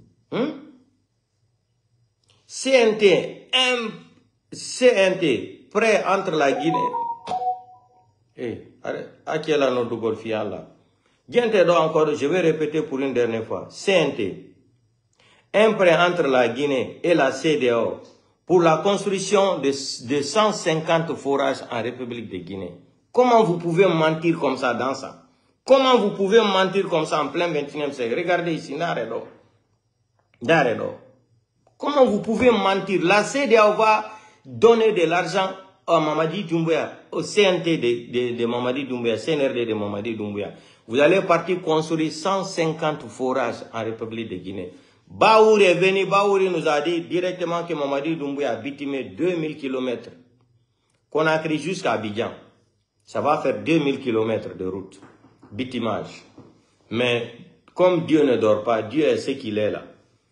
Hum? C N T, M, C N T, prêt entre la Guinée. Eh, à qui est là notre golfial là? Encore, je vais répéter pour une dernière fois. C N T. Un prêt entre la Guinée et la C E D E A O pour la construction de, de cent cinquante forages en République de Guinée. Comment vous pouvez mentir comme ça dans ça? Comment vous pouvez mentir comme ça en plein vingt et unième siècle? Regardez ici, Naredo. Naredo. Comment vous pouvez mentir? La C E D E A O va donner de l'argent à Mamadi Doumbouya, au C N T de, de, de Mamadi Doumbouya, C N R D de Mamadi Doumbouya. Vous allez partir construire cent cinquante forages en République de Guinée. Baouri est venu, Baouri nous a dit directement que Mamadi Doumbouya a bitumé deux mille kilomètres. Conakry jusqu'à Abidjan. Ça va faire deux mille kilomètres de route. Bitumage. Mais comme Dieu ne dort pas, Dieu est ce qu'il est là.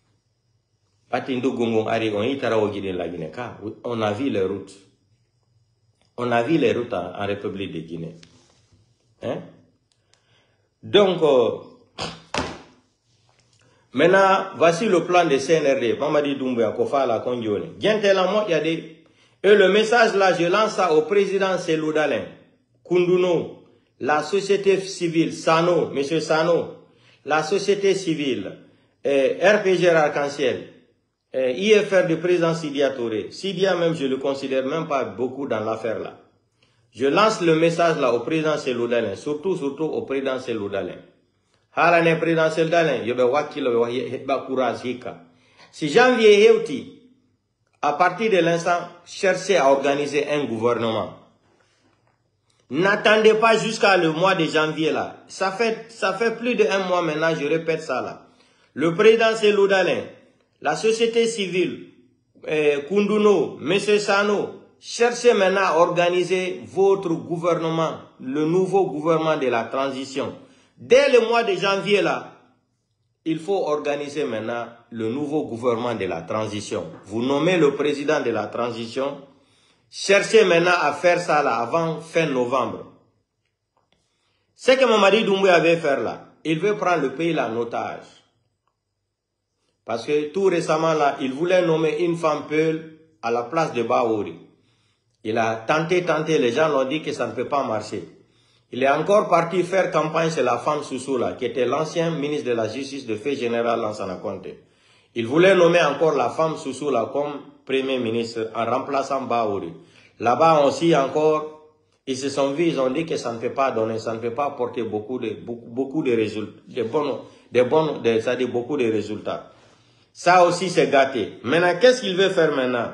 On a vu les routes. On a vu les routes en, en République de Guinée. Hein? Donc, euh, maintenant, voici le plan de C N R D. Mamadi Doumbouya, Kofa la Kondione. Et le message là, je lance ça au président Cellou Dalein, Koundouno, la société civile, Sano, monsieur Sano, la société civile, eh, R P G Arc-en-Ciel, eh, I F R du président Sidia Touré. Sidia même, je ne le considère même pas beaucoup dans l'affaire là. Je lance le message là au président Cellou Dalein, surtout, surtout au président Cellou Dalein. Halane président Cellou Dalein, yobe wakilo ba courage hika. Si janvier heuti, à partir de l'instant, cherchez à organiser un gouvernement. N'attendez pas jusqu'à le mois de janvier là. Ça fait, ça fait plus d'un mois maintenant, je répète ça là. Le président Cellou Dalein, la société civile, eh, Koundouno, M. Sano, cherchez maintenant à organiser votre gouvernement, le nouveau gouvernement de la transition. Dès le mois de janvier là, il faut organiser maintenant le nouveau gouvernement de la transition. Vous nommez le président de la transition. Cherchez maintenant à faire ça là avant fin novembre. Ce que Mamadi Doumbouya avait fait là, il veut prendre le pays là en otage. Parce que tout récemment là, il voulait nommer une femme Peul à la place de Baouri. Il a tenté, tenté, les gens l'ont dit que ça ne peut pas marcher. Il est encore parti faire campagne sur la femme Soussou là, qui était l'ancien ministre de la Justice de fait général Lansana Conté. Il voulait nommer encore la femme Soussou là comme premier ministre en remplaçant Baouri. Là-bas aussi encore, ils se sont vus, ils ont dit que ça ne peut pas donner, ça ne peut pas apporter beaucoup de, beaucoup, beaucoup de résultats, de bons, de bons, de, ça dit beaucoup de résultats. Ça aussi c'est gâté. Maintenant, qu'est-ce qu'il veut faire maintenant?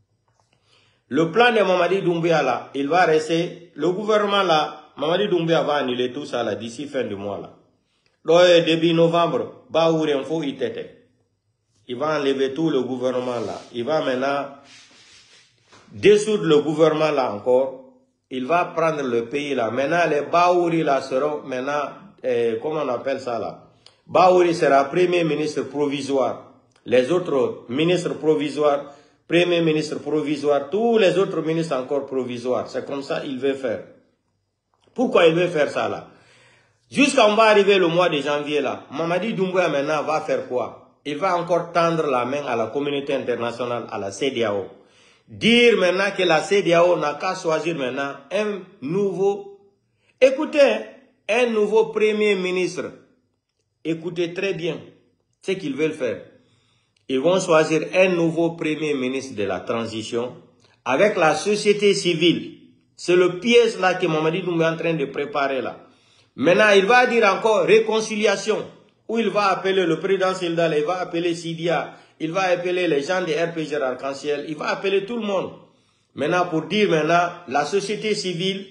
Le plan de Mamadi Doumbouya là, il va rester, le gouvernement là, Mamadi Doumbouya va annuler tout ça là d'ici fin du mois là. Donc début novembre, Baouri en faut y tête. Il va enlever tout le gouvernement là. Il va maintenant dissoudre le gouvernement là encore. Il va prendre le pays là. Maintenant les Baouri là seront maintenant, eh, comment on appelle ça là? Baouri sera premier ministre provisoire. Les autres ministres provisoires, premier ministre provisoire, tous les autres ministres encore provisoires. C'est comme ça qu'il veut faire. Pourquoi il veut faire ça là? Jusqu'à on va arriver le mois de janvier là. Mamadi Doumbouya maintenant va faire quoi? Il va encore tendre la main à la communauté internationale, à la C E D E A O. Dire maintenant que la C E D E A O n'a qu'à choisir maintenant un nouveau, écoutez, un nouveau premier ministre. Écoutez très bien ce qu'ils veulent faire. Ils vont choisir un nouveau premier ministre de la transition avec la société civile. C'est le piège là que Mamadi Doumbouya est en train de préparer là. Maintenant, il va dire encore réconciliation, où il va appeler le président Seldal, il va appeler Sidia, il va appeler les gens de R P G Arc-en-Ciel, il va appeler tout le monde. Maintenant, pour dire maintenant, la société civile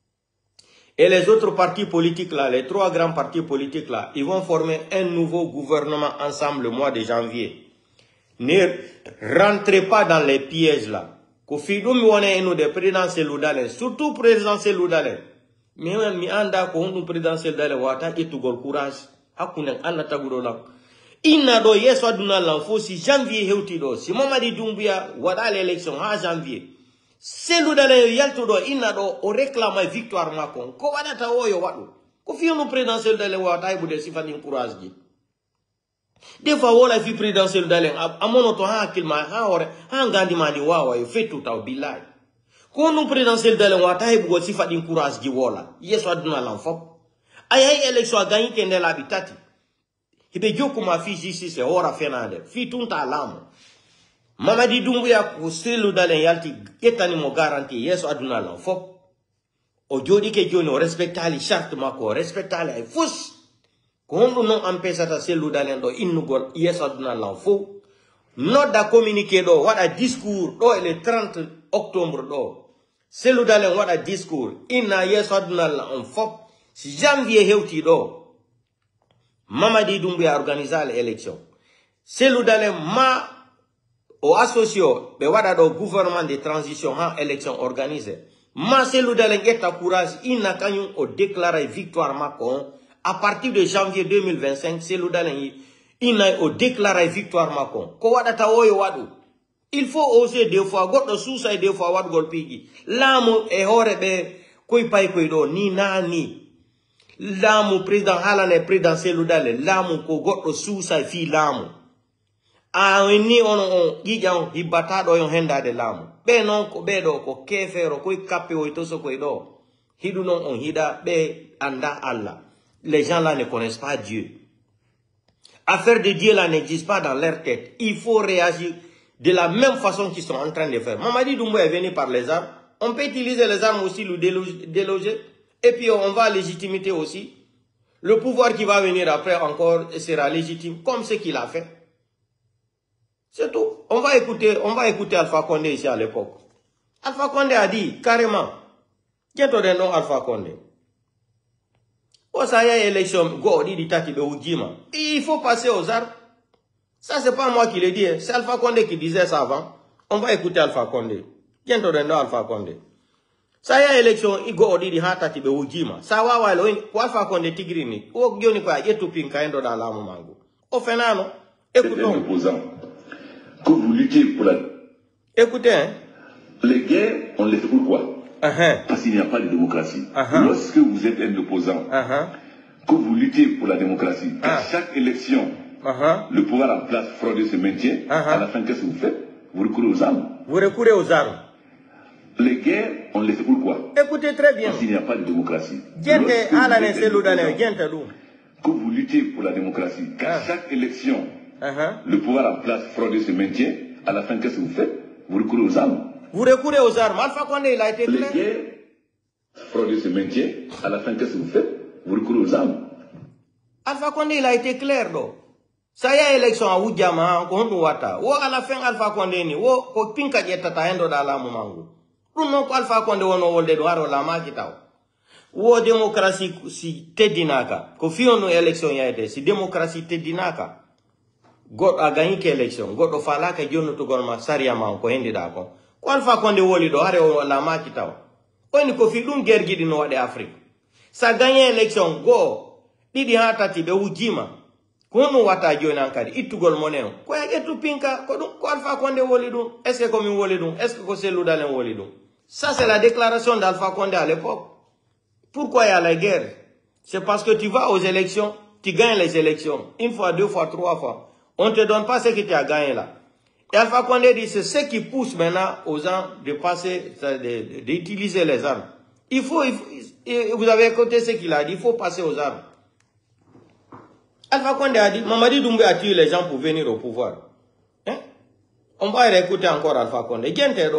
et les autres partis politiques là, les trois grands partis politiques là, ils vont former un nouveau gouvernement ensemble le mois de janvier. Ne rentrez pas dans les pièges là. Kofidoumi wane eno de président Cellou Dalein, surtout président Cellou Dalein. Mais mi anda ko honu président Cellou Dalein wata etugol courage. Hakunen alla tagudo la. Inna do yeso aduna la fo si janvier hewti do. Si Mamadi Doumbouya wada l'élection en janvier. Cellou Dalein yalto do inna do o réclame victoire makon. Ko wada ta oyo wadu. Ko fi honu président Cellou Dalein wata ibude sifani courage gi. Des fois, on a vu président Cellou Dalein, à mon auto, ha kilma, ha ore, ha ngandi mani wawa, yo fait tout au bilay. ko nous présidentiel dalen wata he bugo sifa din courage gi wola yeso aduna lan fop ay ay election gagné kende la bitati hibe joku ma fi justice se ora fenade fi tunta lamu Mamadi Doumbouya ko selu dalen yalti etani mo garanti yeso aduna lan fop o jodi ke joni o respectali charte mako respectali ay fus ko hondo non empesata selu dalen do innugol yeso aduna lan fo nodda communiqué do wada discours do le trente octobre do selu dalen wada discours inna yeso aduna lan fop si janvier hewti do Mamadi Doumbouya organisa l'élection selu dalen ma o associo be wada do gouvernement de transition ha élection organisée ma selu dalen getta courage inna kanyum o déclarer victoire Macron à partir de janvier deux mille vingt-cinq selu dalen inna o déclarer victoire Macron ko wada ta oyo wadu il faut oser deux fois goddo susa deux fois wad gol pigi lamu e hore be koy pay koy do ni nani lamu président halane président selu dalen lamu ko goddo susa fi lamu a ni on on gijan hibata do yon hendade lamu be non ko be do ko kefero ko kappe o to so ko do hidu non on hida be anda Allah les gens là ne connaissent pas Dieu affaire de Dieu là n'existe pas dans leur tête il faut réagir de la même façon qu'ils sont en train de faire Mamadi Doumbouya est venu par les armes on peut utiliser les armes aussi le déloger, déloger et puis on va à légitimité aussi le pouvoir qui va venir après encore sera légitime comme ce qu'il a fait. C'est tout. On va écouter, on va écouter Alpha Condé ici à l'époque. Alpha Condé a dit carrément, qu'est-ce que non Alpha Condé? Oh, ça y est, élection, go, dit ditati be ujima. Il faut passer aux armes. Ça, c'est pas moi qui le dis, c'est Alpha Condé qui disait ça avant. On va écouter Alpha Condé. Qu'est-ce que non Alpha Condé? Ça y est, élection, il go, dit ditati be ujima. Ça va, ouais, lo, Alpha Condé tigrini. Oh, gyoni kwa, yetu pinka endo da la mango. Au fenano, écoutons. Que vous luttez pour la... Écoutez, hein? Les guerres, on les fait pourquoi? uh -huh. Parce qu'il n'y a pas de démocratie. Uh -huh. Lorsque vous êtes un opposant, uh -huh. que vous luttez pour la démocratie, uh -huh. qu'à chaque élection, uh -huh. le pouvoir en place fraude se maintient, uh -huh. à la fin, qu'est-ce que vous faites? Vous recourez aux armes. Vous recourez aux armes. Les guerres, on les fait pourquoi? Écoutez très bien. Parce qu'il n'y a pas de démocratie. Que vous luttez pour la démocratie, qu'à uh -huh. chaque élection, Uh -huh. le pouvoir en place fraudé se maintient, à la fin, qu'est-ce que vous faites? Vous recourez aux armes. Vous recourez aux armes. Alpha Condé, il a été clair. Les guerres, fraudé se maintient, à la fin, qu'est-ce que vous faites? Vous recourez aux armes. Alpha Condé, il a été clair, donc. Ça y est, élection à Oudjama, Kondo Wata. Ou à la fin, Alpha Condé, ni, ou, ko pinka jeta taendo da la mumangu. Nous, Alpha Condé, on a wolde doaro la makitao. Ou démocratie, si tedinaka. Ko fionu élection y a été, si démocratie tedinaka. God a gagné quelle élection? God a fallu que Dieu nous tourne saria man ko hindi da ko. Ko Alpha Condé woli do hare o la ma kitaw. Oni ko fi dum guerre gidi no de Afrique. Sa gagné élection go didi hatati be wujima. Ko no wata jona kadi itugol monen. Ko ya getu pinka ko dum ko Alpha Condé woli dum. Est-ce que comme woli dum? Est-ce que ko selu dalen woli dum? Ça c'est la déclaration d'Alpha Condé à l'époque. Pourquoi il y a la guerre? C'est parce que tu vas aux élections, tu gagnes les élections une fois, deux fois, trois fois. On ne te donne pas ce que tu as gagné là. Et Alpha Condé dit c'est ce qui pousse maintenant aux gens de passer, d'utiliser les armes. Il faut, il faut, vous avez écouté ce qu'il a dit, il faut passer aux armes. Alpha Condé a dit, Mamadi Doumbouya a tué les gens pour venir au pouvoir. Hein? On va réécouter encore Alpha Condé.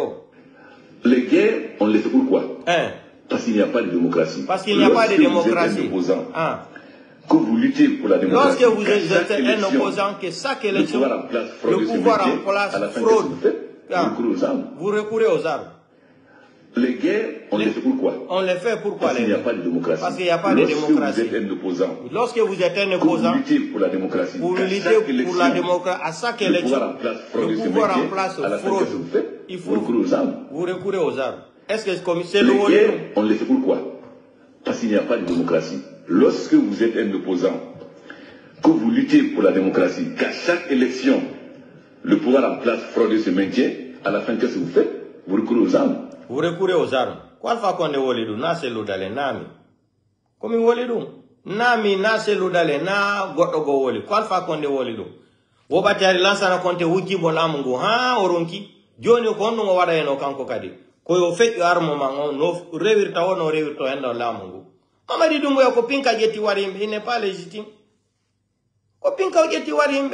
Les guerres, on les fait pourquoi? Hein? Parce qu'il n'y a pas de démocratie. Parce qu'il n'y a pas de démocratie. Ah. Que vous luttez pour la démocratie. Lorsque vous êtes un opposant, que chaque élection, le pouvoir en place fraude, vous recourez aux armes. Les guerres, on les fait pourquoi? On les fait pourquoi? Parce qu'il n'y a pas de démocratie. Parce qu'il n'y a pas de démocratie. Lorsque vous êtes un opposant, lorsque vous êtes un opposant, vous luttez pour la démocratie. Vous luttez pour la démocratie. À chaque élection, le pouvoir en place fraude. Il faut vous recourez aux armes. Vous recourez aux armes. Est-ce que comme c'est le Les guerres, on les fait pourquoi? Parce qu'il n'y a pas de démocratie. Lorsque vous êtes un opposant, que vous luttez pour la démocratie, qu'à chaque élection, le pouvoir en place fraudé se maintient, à la fin, qu'est-ce que vous faites? Vous recourez aux armes. Vous recourez aux armes. Quoi Alpha Condé wolidu na se ludale nami. Komi wolidu nami na se ludale na goto go woli. Quoi Alpha Condé wolidu. Wobati ari lansana konte wuki bo lamungu ha oronki. Joni ko onno wada eno kanko kadi. Ko fait armement, no revirta ono revirto endo lamungu. Mamadi Doumbouya ko pinka jeti warimbe, il n'est pas légitime. Ko pinka jeti warimbe.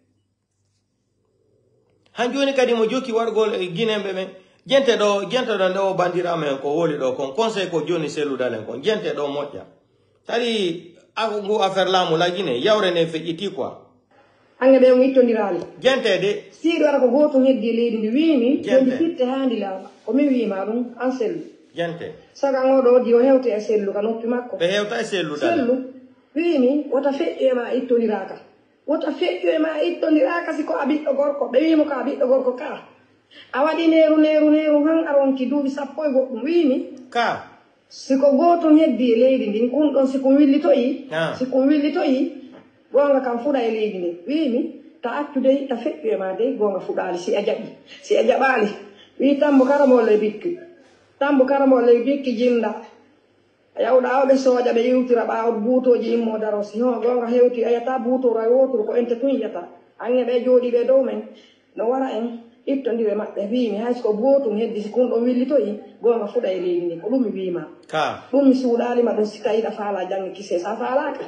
Hanjoni kadi mo joki wargol Guinémbe men. Gente do, gente do ndo bandira men ko woli do kon conseil ko joni selu dalen kon gente do moja. Tari ako affaire lamu la Guinée, yawre ne fejiti quoi. Ange be mo ittondirali. Gente de Sido ara ko goto heddi leydi ndi wimi jondi fitte handi laaba. Ko mi wima dum an sellu. Gente. Saga ngodo di o hewte e sellu kan noppi makko. Be hewta e sellu dalen. Sellu wimi wata feƴƴe ma ittondiraka. Wata feƴƴe ma ittondiraka siko abiɗɗo gorko. Be wimo ka abiɗɗo gorko ka. A waɗi neru neru neru han aronki duuɓi sappo e goɗɗum wimi ka siko goto heddi e leydi ndin kun ɗon siko willitoyi siko willitoyi gonga kam fuɗa e leydi ndi wimi ta accude ta feƴƴu e ma dey gonga fuɗali si a jaɓi si a jaɓali wi tambo karamole bikki tambo karamole bikki jinda yawɗa awɓe sooja ɓe yewtira ɓawo buutoji immo daro si ho gonga hewti a yata buutoro a wotoro ko ente tun yiyata ange ɓe jooɗi ɓe dow men no wara en ittondire maɓɓe wimi hay siko gootum heddi si kun ɗon willitoyi gonga fuɗa e leydi ndi ko ɗum mi wima ɗum mi suuɗalima ɗum si tawiɗa faala jangge kise sa faalaka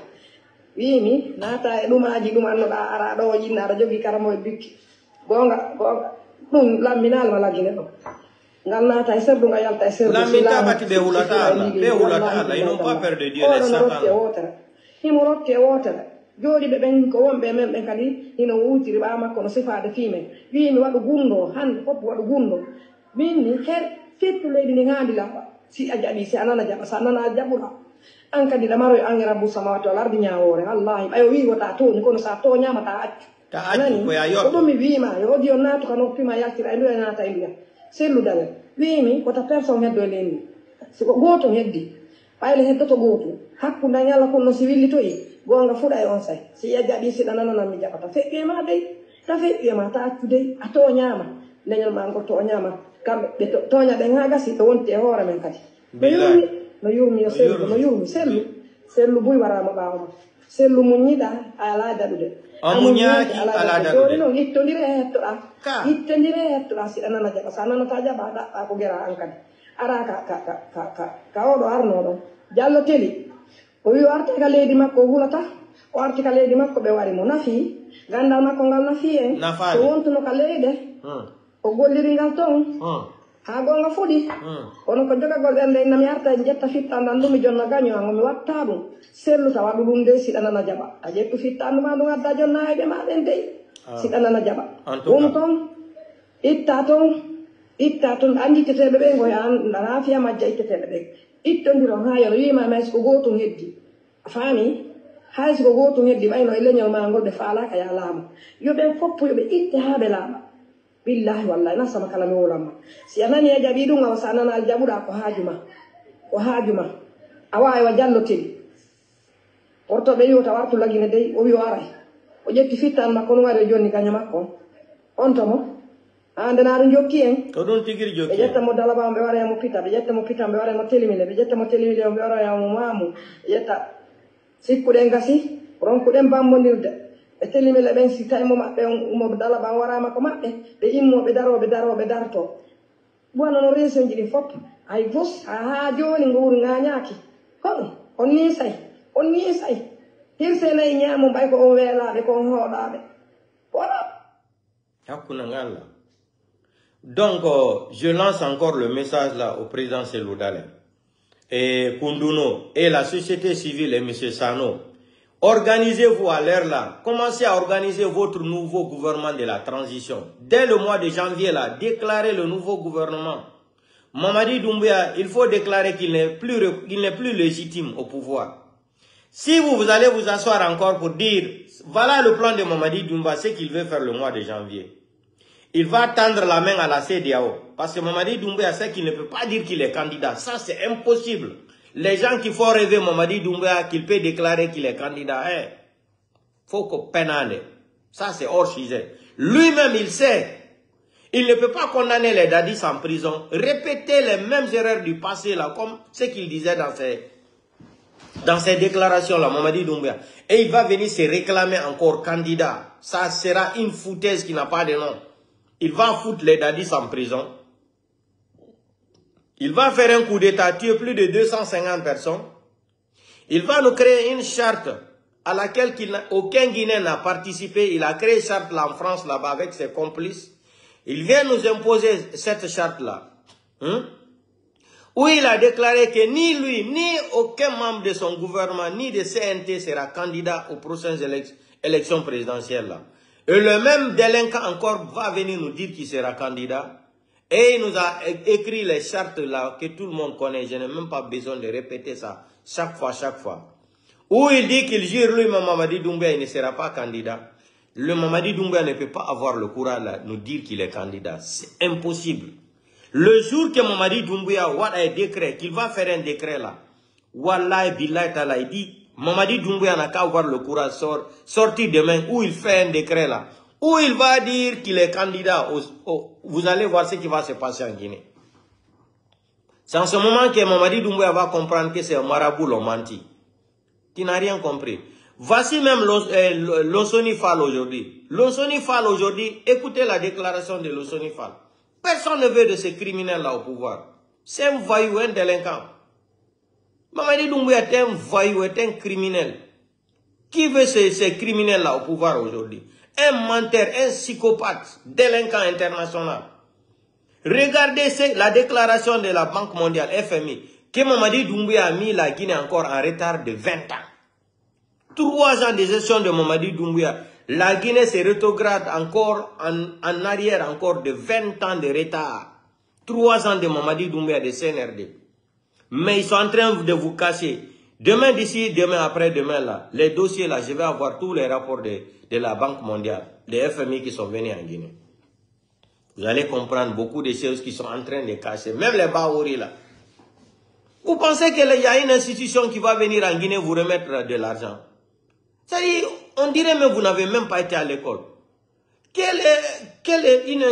wimi naata e ɗumaji ɗum annoɗa ara ɗo yinna aɗa jogui karamoye bikki gonga gonga ɗum lamminalma lagine ɗo ngal naata e serdu nga yalta e serdu lamminta bati ɓe hulata Allah ɓe hulata Allah ils n'ont pas peur de Dieu les rotti e wotere himo rotti e wotere jooɗi ɓe ɓen ko wonɓe men ɓen kadi hino wutiri ɓa makko no sifade fimen wimi waɗu gundo hande fof waɗu gundo minni her fettu leydi ndi handi laɓa si a jaɓi si a nana jaɓa sa nana jaɓuɗa an kadi ɗamaro e ange rabbu samawati wal ardi ñawore wallahi ɓayo wi wota toñi kono sa toñama ta accu nani ko ɗum mi wima yo odi on naatu ka noppima yaltira e ndu e naata e ndiya selludale wimi wota personne heddo e leydi siko goto heddi ɓayle heddoto goto hakkude ñalla kono si willitoyi gonga fuɗa e on say si a jaɓi siɗa nananan mi jaɓata feƴƴu ma dey ta feƴƴu ma ta accu dey a toñama leñol ma ngol toñama kamɓe ɓe toña ɓen ha gasi ɓe wonti e hoore men kadi no yurmi no yurmi yo sellu no yurmi sellu sellu buy warama ɓawma sellu muñiɗa ala daɗude amuñaki ala daɗude noon ittodire e hettoɗa ittodire e hettoɗa siɗa nana jaɓa sa nanata jaɓa ɗaɓɓa ko guera an kadi ara ka ka ka ka ka oɗo arno ɗon Diallo teli o wi o arti ka leydi makko o hulata o arti ka leydi makko ɓe wari mo nafi gandal makko ngal nafi en so wontuno ka leyɗe o golliri ngal ton ha gonga fuɗi kono ko jogagol ɓerde nami arta e jetta fittandan ɗum mi jonna gaño an omi watta ɗum selluta waɗu ɗum de siɗa nana jaɓa a ƴettu fittandu ma ɗum adda jonna heɓe maɗen dey siɗa nana jaɓa ɗum ton itta ton itta toon anditeteɓe ɓe goya ana fiya majja itteteɓe ɓe ittodiron ha yono wima ma siko gotum heddi a faami hay siko gotum heddi ɓayno e leñol ma ngol ɓe faalaka ya laama yoɓen foppo yoɓe itte ha ɓe laama billahi wallahi nasama kala mi wolanma si a nani a jaɓi ɗum awa sa nana al jaɓuɗa ko haajuma ko haajuma a wawi wa jallotiɗi wortoɓe wiwta wartu lagine dey o wi o aray o ƴetti fittan makko no wari o jonni gaña makko on tomo ande naɗo jokki en ko ɗum tigiri jokki ɓe ƴetta mo dalaba ɓe wara mo pita ɓe ƴetta mo pita ɓe wara mo telimile ɓe ƴetta mo telimile ɓe wara mo mamu ɓe ƴetta sikkuɗen gasi ronkuɗen bammodirde ɓe telimile ɓen si tawimo maɓɓe mo dalaba warama ko maɓɓe ɓe immoɓe daroɓe daroɓe darto ɓuwana no resoji ɗi fof hay bus ha ha joni ngo wuri gañaki hoɗum on nisay on nisay hirse nayyi ñamo mbay ko on weelaɓe ko on hooɗaɓe wala hakkunde Allah. Donc, euh, je lance encore le message là au président Cellou Dalein et Koundouno et la société civile et M. Sano. Organisez-vous à l'heure là. Commencez à organiser votre nouveau gouvernement de la transition. Dès le mois de janvier là, déclarez le nouveau gouvernement. Mamadi Doumbouya, il faut déclarer qu'il n'est plus, qu'il n'est plus légitime au pouvoir. Si vous, vous allez vous asseoir encore pour dire, voilà le plan de Mamadi Doumbouya, ce qu'il veut faire le mois de janvier. Il va tendre la main à la C D A O. Parce que Mamadi Doumbouya sait qu'il ne peut pas dire qu'il est candidat. Ça, c'est impossible. Les gens qui font rêver Mamadi Doumbouya qu'il peut déclarer qu'il est candidat, eh, faut qu'on peine. Ça, c'est hors sujet. Lui-même, il sait. Il ne peut pas condamner les dadis en prison. Répéter les mêmes erreurs du passé, là, comme ce qu'il disait dans ses, dans ses déclarations, là, Mamadi Doumbouya. Et il va venir se réclamer encore candidat. Ça sera une foutaise qui n'a pas de nom. Il va foutre les dadis en prison. Il va faire un coup d'État, tuer plus de deux cent cinquante personnes. Il va nous créer une charte à laquelle aucun Guinéen n'a participé. Il a créé une charte là en France, là-bas, avec ses complices. Il vient nous imposer cette charte-là. Hein? Où il a déclaré que ni lui, ni aucun membre de son gouvernement, ni de C N T sera candidat aux prochaines élec élections présidentielles. Là. Et le même délinquant encore va venir nous dire qu'il sera candidat. Et il nous a écrit les chartes là que tout le monde connaît. Je n'ai même pas besoin de répéter ça chaque fois, chaque fois. Où il dit qu'il jure lui, Mamadi Doumbouya, il ne sera pas candidat. Le Mamadi Doumbouya ne peut pas avoir le courage de nous dire qu'il est candidat. C'est impossible. Le jour que Mamadi Doumbouya a un décret, qu'il va faire un décret là, Wallahi Billahi Ta'ala, il dit, Mamadi Doumbouya n'a qu'à avoir le courage sort, sortir demain, où il fait un décret là, où il va dire qu'il est candidat. Au, au, vous allez voir ce qui va se passer en Guinée. C'est en ce moment que Mamadi Doumbouya va comprendre que c'est un marabout l'ont menti. Qui n'a rien compris. Voici même Lonsoni Fall aujourd'hui. Lonsoni Fall aujourd'hui, écoutez la déclaration de Lonsoni Fall. Personne ne veut de ces criminels-là au pouvoir. C'est un voyou, un délinquant. Mamadi Doumbouya est un voyou, est un criminel. Qui veut ces, ces criminels-là au pouvoir aujourd'hui? Un menteur, un psychopathe, délinquant international. Regardez la déclaration de la Banque mondiale, F M I, que Mamadi Doumbouya a mis la Guinée encore en retard de vingt ans. Trois ans de gestion de Mamadi Doumbouya, la Guinée se rétrograde encore en, en arrière encore de vingt ans de retard. Trois ans de Mamadi Doumbouya de C N R D. Mais ils sont en train de vous casser. Demain, d'ici, demain, après, demain, là, les dossiers là, je vais avoir tous les rapports de, de la Banque mondiale, des F M I qui sont venus en Guinée. Vous allez comprendre beaucoup de choses qui sont en train de cacher. Même les Baouri là. Vous pensez qu'il y a une institution qui va venir en Guinée vous remettre de l'argent? C'est-à-dire, on dirait même que vous n'avez même pas été à l'école. Quelle est, quelle est une,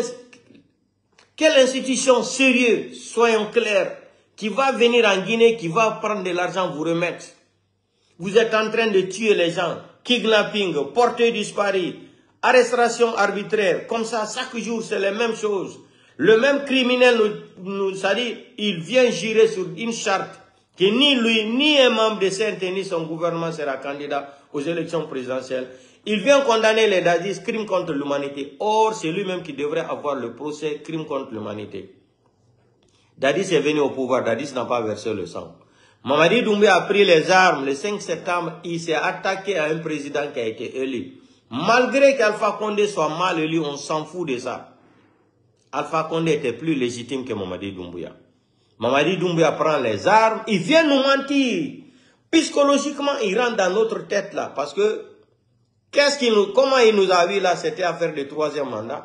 quelle institution sérieuse, soyons clairs, qui va venir en Guinée, qui va prendre de l'argent vous remettre? Vous êtes en train de tuer les gens, kidnapping, portée disparue, arrestation arbitraire, comme ça, chaque jour, c'est les mêmes choses. Le même criminel, nous, nous, ça dit, il vient jurer sur une charte que ni lui, ni un membre de C N T, ni son gouvernement sera candidat aux élections présidentielles. Il vient condamner les Dadis, crime contre l'humanité. Or, c'est lui-même qui devrait avoir le procès, crime contre l'humanité. Dadis est venu au pouvoir, Dadis n'a pas versé le sang. Mamadi Doumbouya a pris les armes le cinq septembre, il s'est attaqué à un président qui a été élu. Malgré qu'Alpha Condé soit mal élu, on s'en fout de ça. Alpha Condé était plus légitime que Mamadi Doumbouya. Mamadi Doumbouya prend les armes, il vient nous mentir. Psychologiquement, il rentre dans notre tête là. Parce que, qu'est-ce qu'il nous, comment il nous a vu là, c'était affaire de troisième mandat.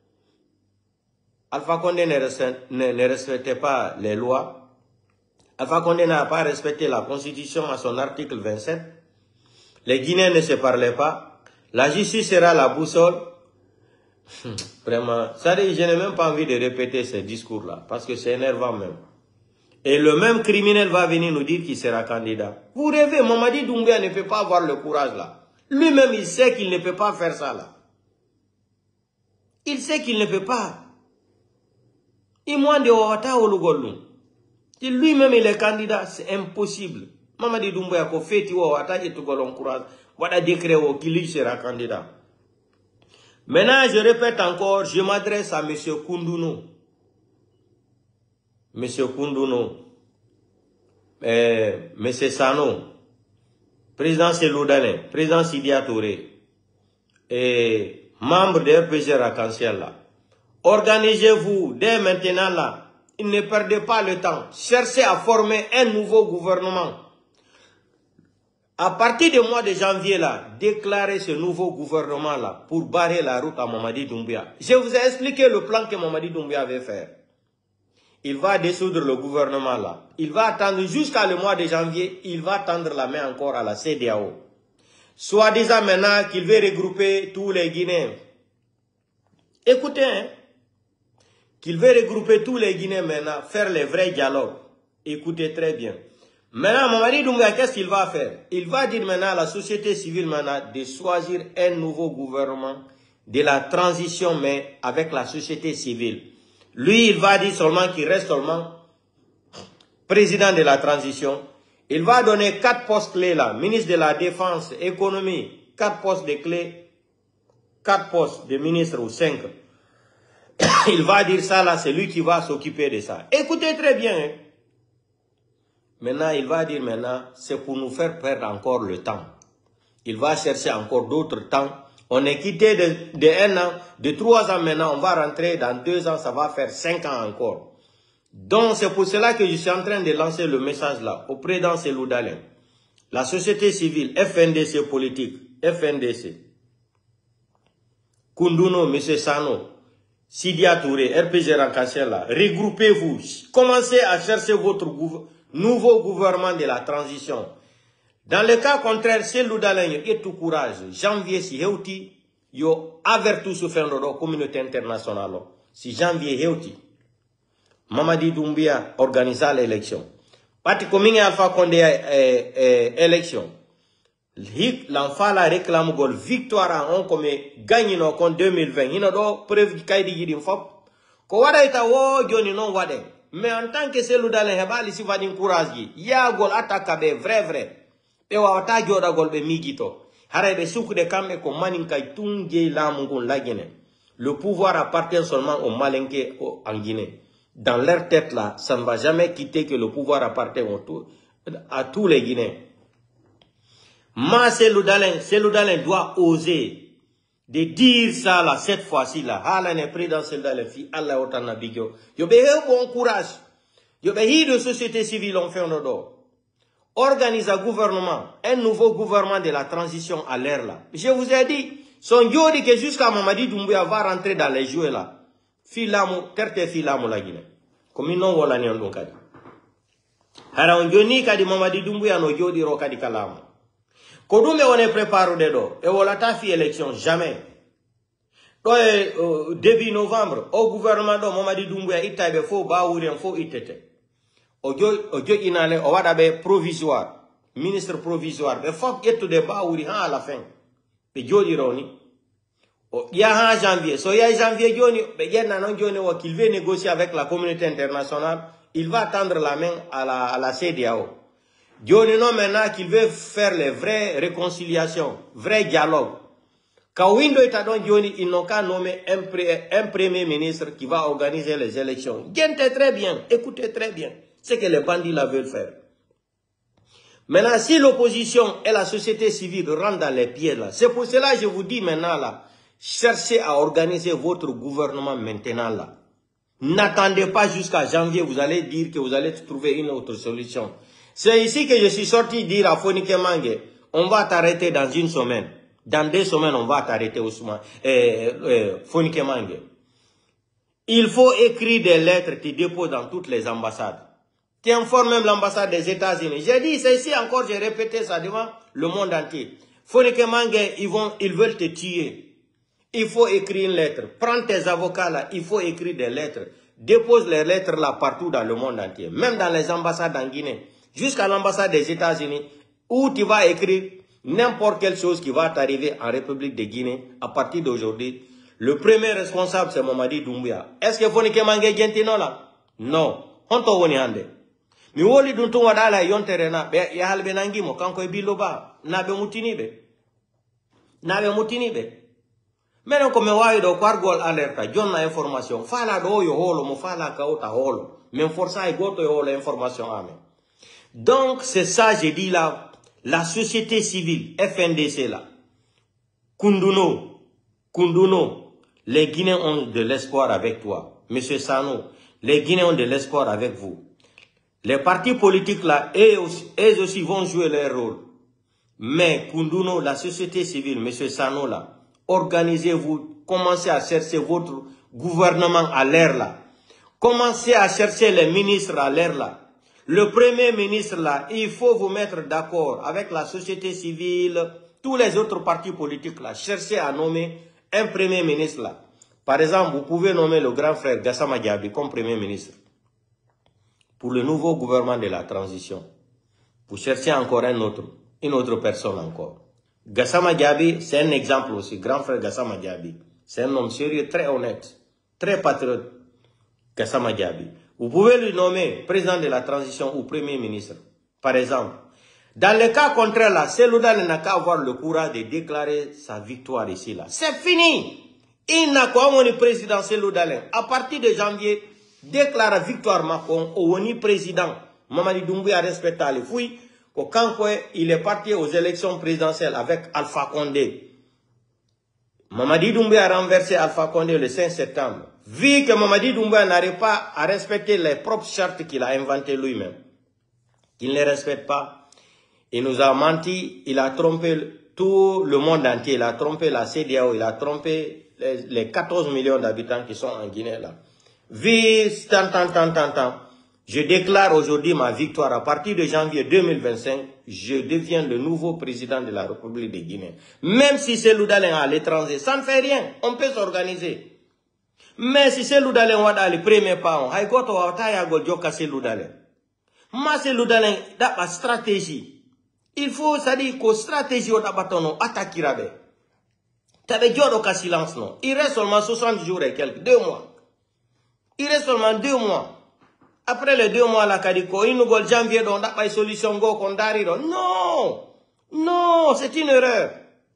Alpha Condé ne respectait, ne, ne respectait pas les lois. Alpha Condé n'a pas respecté la Constitution à son article vingt-sept. Les Guinéens ne se parlaient pas. La justice sera la boussole. Vraiment, ça dit, je n'ai même pas envie de répéter ces discours-là, parce que c'est énervant même. Et le même criminel va venir nous dire qu'il sera candidat. Vous rêvez, Mamadi Doumbouya ne peut pas avoir le courage là. Lui-même, il sait qu'il ne peut pas faire ça là. Il sait qu'il ne peut pas. Lui-même, il est candidat, c'est impossible. Mamadi Doumbouya ko feti wo wata et golon courage. Voilà décret wo qu'il sera candidat. Maintenant, je répète encore, je m'adresse à M. Koundounou. M. Koundounou, euh, M. Sano, président Seloudané, président Sidia Touré, et membre de R P G Arc-en-Ciel là. Organisez-vous dès maintenant là. Ne perdez pas le temps. Cherchez à former un nouveau gouvernement. À partir du mois de janvier là, déclarez ce nouveau gouvernement là pour barrer la route à Mamadi Doumbouya. Je vous ai expliqué le plan que Mamadi Doumbouya avait fait. Il va dissoudre le gouvernement là. Il va attendre jusqu'à le mois de janvier. Il va tendre la main encore à la C D A O. Soit disant maintenant qu'il veut regrouper tous les Guinéens. Écoutez, hein, qu'il veut regrouper tous les Guinéens maintenant, faire les vrais dialogues. Écoutez très bien. Maintenant, Mamadi Doumbouya, qu'est-ce qu'il va faire? Il va dire maintenant à la société civile maintenant de choisir un nouveau gouvernement de la transition, mais avec la société civile. Lui, il va dire seulement qu'il reste seulement président de la transition, il va donner quatre postes clés là, ministre de la Défense, économie, quatre postes de clés, quatre postes de ministre ou cinq. Il va dire ça là, c'est lui qui va s'occuper de ça. Écoutez très bien. Hein. Maintenant, il va dire maintenant, c'est pour nous faire perdre encore le temps. Il va chercher encore d'autres temps. On est quitté de, de un an, de trois ans maintenant, on va rentrer dans deux ans, ça va faire cinq ans encore. Donc, c'est pour cela que je suis en train de lancer le message là, auprès d'Anselou Dalen. La société civile, F N D C politique, F N D C, Koundouno, M. Sano, Sidia Touré, R P G Rankassela, regroupez-vous, commencez à chercher votre gouv nouveau gouvernement de la transition. Dans le cas contraire, c'est l'Oudalen, il y a tout courage. Janvier, si Heuti, yo averti ce fin de la communauté internationale. Si janvier, Heuti, Mamadi Doumbia organisa l'élection. Parti commun Alpha Condé eh, eh, élection. L'enfant la réclame gol victoire en comme gagne no con deux mille vingt. Il a do preuve qui kay di yidim fop. Ko wada ita wo joni non wade. Mais en tant que c'est l'Oudalen hebali si vadin courage yi. Ya gol attaque be vrai vrai. Be wata joda gol be migito. Harebe soukde kambe ko manin kay tunge lamungun la Guinée. Le pouvoir appartient seulement aux Malinké en Guinée. Dans leur tête là, ça ne va jamais quitter que le pouvoir appartient à tous les Guinéens. Mais Cellou Dalein doit oser de dire ça là, cette fois-ci là. Allah n'est pris dans Cellou Dalein, fi Allah otana bigyo. Yo be bon courage. Yo be de société civile on fait un odo. Organise un gouvernement, un nouveau gouvernement de la transition à l'ère là. Je vous ai dit, son Dieu dit que jusqu'à Mamadi Doumbouya va rentrer dans les jeux là. Filamu, terte filamu la Guinée. Comme non wala ni on kadi. Hara on joni kadi Mamadi Doumbouya no jodi ro kadi kalamu. Kodume on est préparé de do. Et wala ta fi élection jamais. Do euh, début novembre, au gouvernement do Mamadi Doumbouya itabe fo ba wuri fo itete. Ojo ojo inale o wada be provisoire, ministre provisoire. Be fok etu de ba wuri ha à la fin. Be jodi roni. Il y a un janvier. So, il y a janvier, qu'il veut négocier avec la communauté internationale. Il va tendre la main à la, à la C D A O. Johnny non maintenant qu'il veut faire les vraies réconciliations, vrais dialogues. Quand Windo est à don Johnny, ils n'ont qu'à nommer un, un premier ministre qui va organiser les élections. Gentez très bien, écoutez très bien ce que les bandits là veulent faire. Maintenant, si l'opposition et la société civile rentrent dans les pieds là, c'est pour cela que je vous dis maintenant là, cherchez à organiser votre gouvernement maintenant là. N'attendez pas jusqu'à janvier, vous allez dire que vous allez trouver une autre solution. C'est ici que je suis sorti dire à Fonike Mange, on va t'arrêter dans une semaine. Dans deux semaines, on va t'arrêter Ousmane, euh, euh, Fonike Mange. Il faut écrire des lettres, tu déposes dans toutes les ambassades. Tu informes même l'ambassade des États-Unis. J'ai dit, c'est ici encore, j'ai répété ça devant le monde entier. Fonike Mange, ils, vont, ils veulent te tuer. Il faut écrire une lettre. Prends tes avocats là, il faut écrire des lettres. Dépose les lettres là partout dans le monde entier. Même dans les ambassades en Guinée. Jusqu'à l'ambassade des États-Unis. Où tu vas écrire n'importe quelle chose qui va t'arriver en République de Guinée. À partir d'aujourd'hui, le premier responsable c'est Mamadi Doumbouya. Est-ce que Fonike Mange Gentino là? Non. Honto woni hande. Mi woli dun tun wadala yonterena. Be ya halbe nangimo. Kanko e biloba. Nabe mutinibe. Nabe mutinibe. Mais non comme wawi do kwargol alerta jonna information fala do yo holo mo fala kauta holo mais força e goto yo holo information ame. Donc c'est ça j'ai dit là, la société civile F N D C là, Koundouno, Koundouno, les Guinéens ont de l'espoir avec toi. Monsieur Sano, les Guinéens ont de l'espoir avec vous. Les partis politiques là, eux aussi, eux aussi vont jouer leur rôle. Mais Koundouno, la société civile, Monsieur Sano là, organisez-vous, commencez à chercher votre gouvernement à l'air là. Commencez à chercher les ministres à l'air là. Le premier ministre là, il faut vous mettre d'accord avec la société civile, tous les autres partis politiques là. Cherchez à nommer un premier ministre là. Par exemple, vous pouvez nommer le grand frère Gassama Diaby comme premier ministre. Pour le nouveau gouvernement de la transition. Vous cherchez encore un autre, une autre personne encore. Gassama Diaby, c'est un exemple aussi, grand frère Gassama Diaby. C'est un homme sérieux, très honnête, très patriote, Gassama Diaby. Vous pouvez le nommer président de la transition ou premier ministre, par exemple. Dans le cas contraire, là, Cellou Dalein n'a qu'à avoir le courage de déclarer sa victoire ici, là. C'est fini. Il n'a qu'à avoir le président Cellou Dalein. À partir de janvier, déclare victoire Macron au président. Mamadi Doumbouya respecte les fouilles. Quand il est parti aux élections présidentielles avec Alpha Condé. Mamadi Doumbouya a renversé Alpha Condé le cinq septembre. Vu que Mamadi Doumbouya n'arrive pas à respecter les propres chartes qu'il a inventées lui-même. Il ne les respecte pas. Il nous a menti, il a trompé tout le monde entier. Il a trompé la C D A O, il a trompé les, les quatorze millions d'habitants qui sont en Guinée là. Vu tant, tant, tant, tant, tant. Je déclare aujourd'hui ma victoire. À partir de janvier deux mille vingt-cinq, je deviens le nouveau président de la République de Guinée. Même si Cellou Dalein à l'étranger, ça ne fait rien. On peut s'organiser. Mais si Cellou Dalein va dans le premier pas, on va faire Cellou Dalein. Ma Cellou Dalein, dans la stratégie. Il faut, ça dit que stratégie au bâton, attaquer rabe. T'avais dit au silence, non. Il reste seulement soixante jours et quelques, deux mois. Il reste seulement deux mois. Après les deux mois, la Kadiko, il nous gol janvier, donc n'a pas de solution, go, qu'on non! Non, c'est une erreur.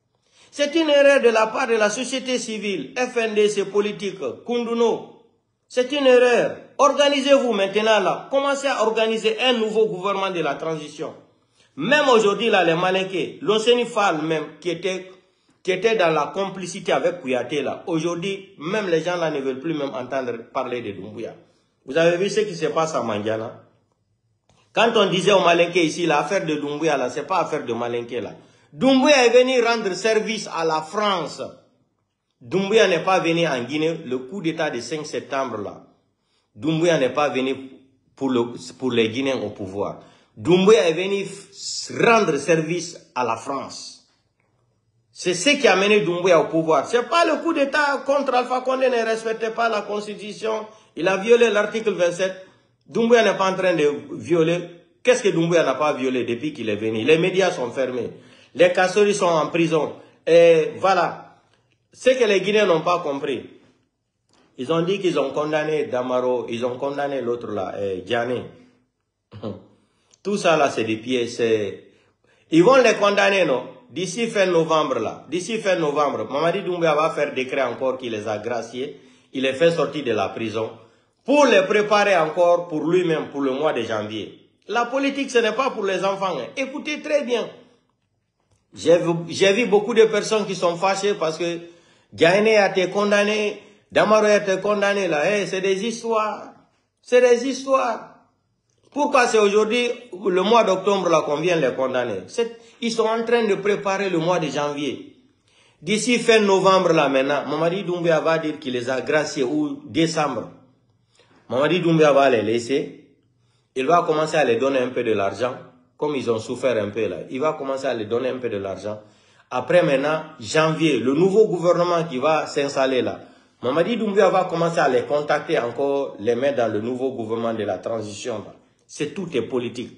C'est une erreur de la part de la société civile, F N D C politique, Kunduno. C'est une erreur. Organisez-vous maintenant là. Commencez à organiser un nouveau gouvernement de la transition. Même aujourd'hui, là, les Malinké, l'ancien Fall même, qui était, qui était dans la complicité avec Kouyaté, là, aujourd'hui, même les gens là ne veulent plus même entendre parler de Doumbouya. Vous avez vu ce qui se passe à Mandiana? Quand on disait aux Malinké ici, l'affaire de Doumbouya, là, c'est pas affaire de Malinké, là. Doumbouya est venu rendre service à la France. Doumbouya n'est pas venu en Guinée, le coup d'état du cinq septembre, là. Doumbouya n'est pas venu pour, le, pour les Guinéens au pouvoir. Doumbouya est venu rendre service à la France. C'est ce qui a mené Doumbouya au pouvoir. Ce n'est pas le coup d'état contre Alpha Condé, ne respectait pas la constitution. Il a violé l'article vingt-sept. Doumbouya n'est pas en train de violer. Qu'est-ce que Doumbouya n'a pas violé depuis qu'il est venu? Les médias sont fermés. Les Kassoris sont en prison. Et voilà. Ce que les Guinéens n'ont pas compris. Ils ont dit qu'ils ont condamné Damaro. Ils ont condamné l'autre là, eh, Diané. Tout ça là, c'est des pièces. Ils vont les condamner, non? D'ici fin novembre là. D'ici fin novembre, Mamadi Doumbouya va faire décret encore qui les a graciés. Il les fait sortir de la prison. Pour les préparer encore pour lui-même pour le mois de janvier. La politique, ce n'est pas pour les enfants. Hein. Écoutez très bien. J'ai vu, j'ai vu beaucoup de personnes qui sont fâchées parce que Diané a été condamné, Damaro a été condamné là. Hey, c'est des histoires. C'est des histoires. Pourquoi c'est aujourd'hui, le mois d'octobre, là, qu'on vient les condamner? Ils sont en train de préparer le mois de janvier. D'ici fin novembre, là, maintenant, Mamadi Doumbouya va dire qu'il les a graciés, ou décembre. Mamadi Doumbouya va les laisser. Il va commencer à les donner un peu de l'argent, comme ils ont souffert un peu, là. Il va commencer à les donner un peu de l'argent. Après, maintenant, janvier, le nouveau gouvernement qui va s'installer, là, Mamadi Doumbouya va commencer à les contacter encore, les mettre dans le nouveau gouvernement de la transition, là. C'est tout est politique.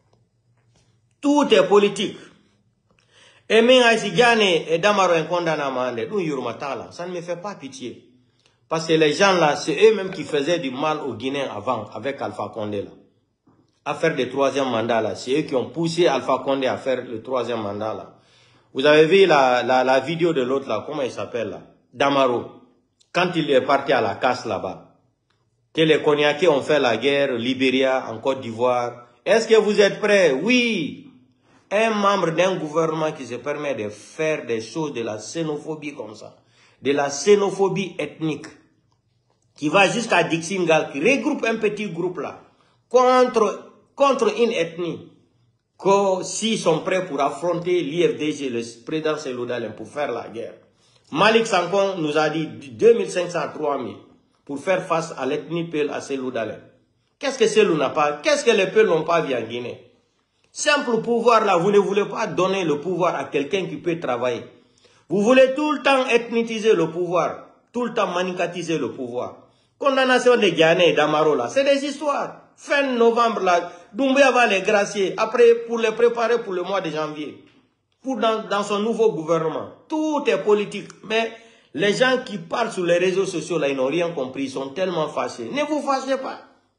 Tout est politique. Et même si Diané et Damaro sont condamnés, ça ne me fait pas pitié. Parce que les gens là, c'est eux-mêmes qui faisaient du mal aux Guinéens avant, avec Alpha Condé là. À faire le troisième mandat là. C'est eux qui ont poussé Alpha Condé à faire le troisième mandat là. Vous avez vu la, la, la vidéo de l'autre là, comment il s'appelle là? Damaro. Quand il est parti à la casse là-bas. Que les Cognaquais ont fait la guerre, Libéria, en Côte d'Ivoire. Est-ce que vous êtes prêts? Oui. Un membre d'un gouvernement qui se permet de faire des choses de la xénophobie comme ça. De la xénophobie ethnique. Qui va jusqu'à Dixingal, qui regroupe un petit groupe là. Contre, contre une ethnie. Que s'ils sont prêts pour affronter l'I F D G, le président Cellou Dalein, pour faire la guerre. Malik Sankon nous a dit deux mille cinq cents à trois mille. Pour faire face à l'ethnie Peul à Cellou Dalein. Qu'est-ce que Cellou n'a pas? Qu'est-ce que les Peuls n'ont pas vu en Guinée? Simple pouvoir là, vous ne voulez pas donner le pouvoir à quelqu'un qui peut travailler. Vous voulez tout le temps ethniciser le pouvoir, tout le temps manicatiser le pouvoir. Condamnation de Diané et Damaro là, c'est des histoires. Fin novembre là, Doumbouya va les gracier, après pour les préparer pour le mois de janvier. Pour dans, dans son nouveau gouvernement. Tout est politique, mais... Les gens qui parlent sur les réseaux sociaux, là, ils n'ont rien compris. Ils sont tellement fâchés. Ne vous fâchez pas.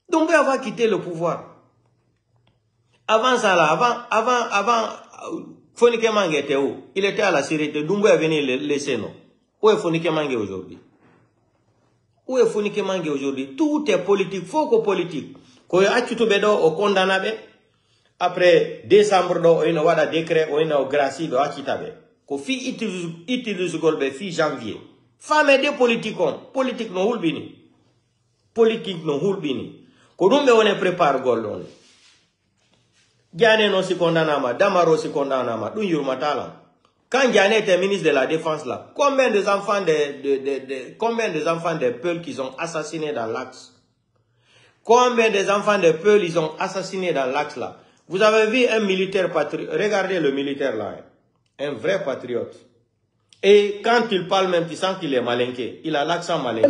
Doumbouya va quitter le pouvoir. Avant ça, là, avant, avant, avant, Fonike Mange était où? Il était à la sécurité. Doumbouya venait le laisser, non? Où est Fonike Mange aujourd'hui? Où est Fonike Mange aujourd'hui? Tout est politique, faut que politique. Quand il y a tout au condamné, après décembre, il y a un décret, il y a un grâce, do akitabe. Ko fi utilise utilise golbe fi janvier. Femme de politique politique no hulbini. Politique no hulbini. Ko dumbe on prépare gollon. Diane no si condamnama, Damaro si condamnama, dun yurmatala. Quand Diane était ministre de la Défense là, combien des enfants de, de, de, de combien des enfants de Peul qu'ils ont assassinés dans l'axe? Combien des enfants de Peul ils ont assassinés dans l'axe là? Vous avez vu un militaire patriote, regardez le militaire là. Hein. Un vrai patriote. Et quand il parle même, tu sens qu'il est malinqué. Il a l'accent malinqué.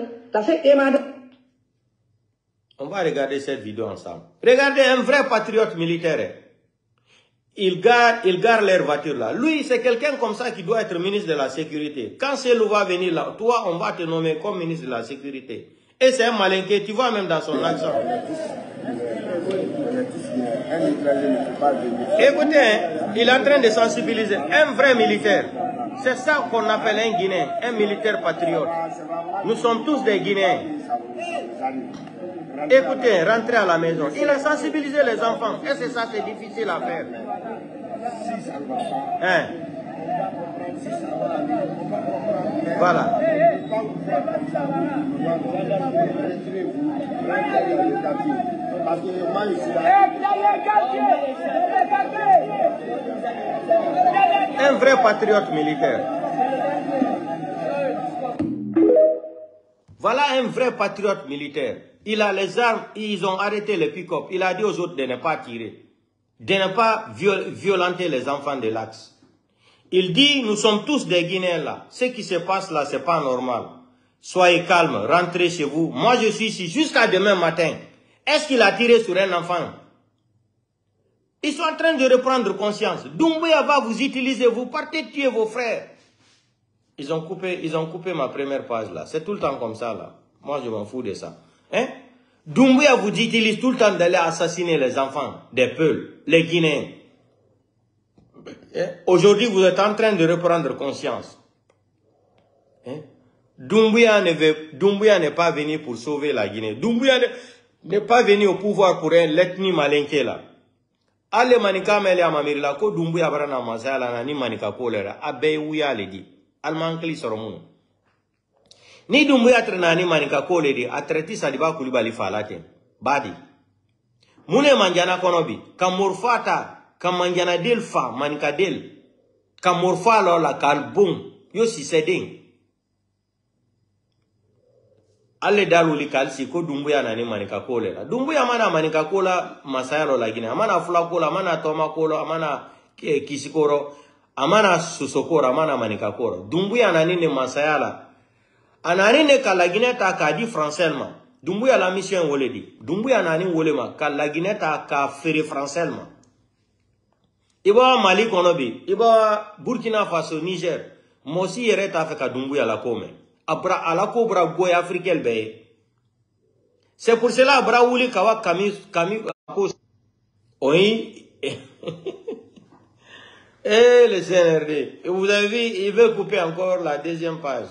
On va regarder cette vidéo ensemble. Regardez un vrai patriote militaire. Il garde, il garde leur voiture là. Lui, c'est quelqu'un comme ça qui doit être ministre de la Sécurité. Quand Cellou va venir là, toi, on va te nommer comme ministre de la Sécurité. Et c'est un malinqué, tu vois même dans son accent. Écoutez, hein, il est en train de sensibiliser un vrai militaire. C'est ça qu'on appelle un Guinéen, un militaire patriote. Nous sommes tous des Guinéens. Écoutez, rentrez à la maison. Il a sensibilisé les enfants. Est-ce que ça c'est difficile à faire? Hein? Voilà. Un vrai patriote militaire. Voilà un vrai patriote militaire. Il a les armes, ils ont arrêté les pick-up. Il a dit aux autres de ne pas tirer, de ne pas viol violenter les enfants de l'axe. Il dit, nous sommes tous des Guinéens là. Ce qui se passe là, c'est pas normal. Soyez calme, rentrez chez vous. Moi, je suis ici jusqu'à demain matin. Est-ce qu'il a tiré sur un enfant? Ils sont en train de reprendre conscience. Doumbouya va vous utiliser, vous partez tuer vos frères. Ils ont coupé, ils ont coupé ma première page là. C'est tout le temps comme ça là. Moi, je m'en fous de ça. Hein? Doumbouya vous utilise tout le temps d'aller assassiner les enfants des Peuls, les Guinéens. Aujourd'hui, vous êtes en train de reprendre conscience. Hein? Doumbouya n'est pas venu pour sauver la Guinée. Doumbouya n'est pas venu au pouvoir pour un l'ethnie malinké là. Ale manika mele amamiri la ko Doumbouya barana masala na ni manika kolera abe wuya le di almankli soromu. Ni Doumbouya trena ni manika koleri atreti Sadiba Coulibaly falate badi. Mune manjana konobi kamurfata kamanjana del fa manika del kamurfa lola kalbum yo si seding. Alle daluli kalsi ko Doumbouya nani manika kole la. Doumbouya mana manika kola masayalo la Guinée. Amana fula kola, amana toma kola, amana kisikoro, amana susokoro, amana manika kola. Doumbouya nani ne masayala. Anani ne ka la Guinée ta ka di françailement. Doumbouya la mission wole di. Doumbouya nani wole ma ka la Guinée ta ka fere françailement. Iba Mali konobi, iba Burkina Faso, Niger. Mosi yere ta fe ka Doumbouya la kome. Abra alako bra goy africain be. C'est pour cela abra wuli kawa kami kami oui. Eh le C N R D. Et vous avez vu, il veut couper encore la deuxième page.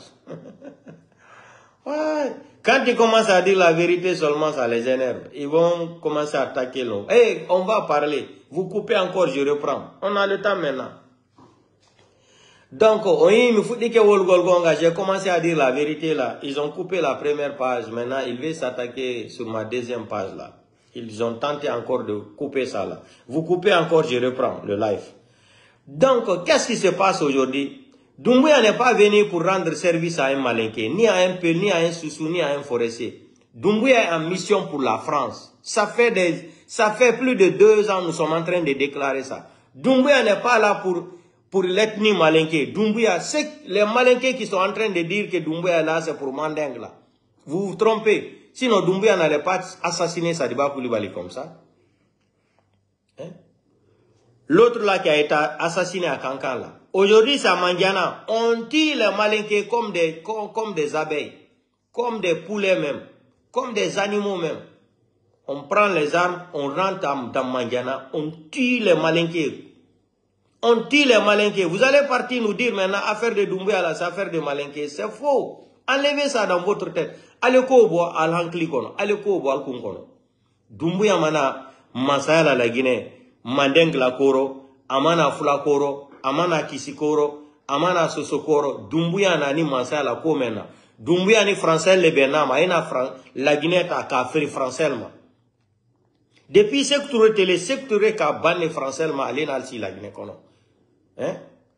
Ouais. Quand ils commencent à dire la vérité seulement, ça les énerve. Ils vont commencer à attaquer l'homme. Eh, hey, on va parler. Vous coupez encore, je reprends. On a le temps maintenant. Donc, j'ai commencé à dire la vérité là. Ils ont coupé la première page. Maintenant, ils veulent s'attaquer sur ma deuxième page là. Ils ont tenté encore de couper ça là. Vous coupez encore, je reprends le live. Donc, qu'est-ce qui se passe aujourd'hui? Doumbouya n'est pas venu pour rendre service à un malinqué, ni à un Peul, ni à un Soussou, ni à un forestier. Doumbouya est en mission pour la France. Ça fait, des, ça fait plus de deux ans nous sommes en train de déclarer ça. Doumbouya n'est pas là pour... pour l'ethnie malinké. Doumbouya, c'est les malinqués qui sont en train de dire que Doumbouya est là, c'est pour Mandeng là. Vous vous trompez. Sinon Doumbouya n'allait pas assassiner Sadiba Coulibaly comme ça. Hein? L'autre là qui a été assassiné à Kankan là. Aujourd'hui c'est à Mandiana. On tue les malinqués comme des, comme, comme des abeilles. Comme des poulets même. Comme des animaux même. On prend les armes, on rentre dans Mandiana, on tue les malinqués. On tue les malinqués. Vous allez partir nous dire maintenant, affaire de Doumbouya, là, c'est affaire de malinqués. C'est faux. Enlevez ça dans votre tête. Allez kobo al hankli kono. Allez kobo al kunkono. Doumbouya mana masaya la Guinée. Mandeng la koro. Amana fula koro. Amana kisikoro. Amana sosokoro. Doumbouya nani masaya la komena. Doumbouya ni français le benama. Ena la Guinée ta kafiri français ma. Depuis secteur télé, secteur ka ban les français ma alena alsi la Guinée kono. Hein?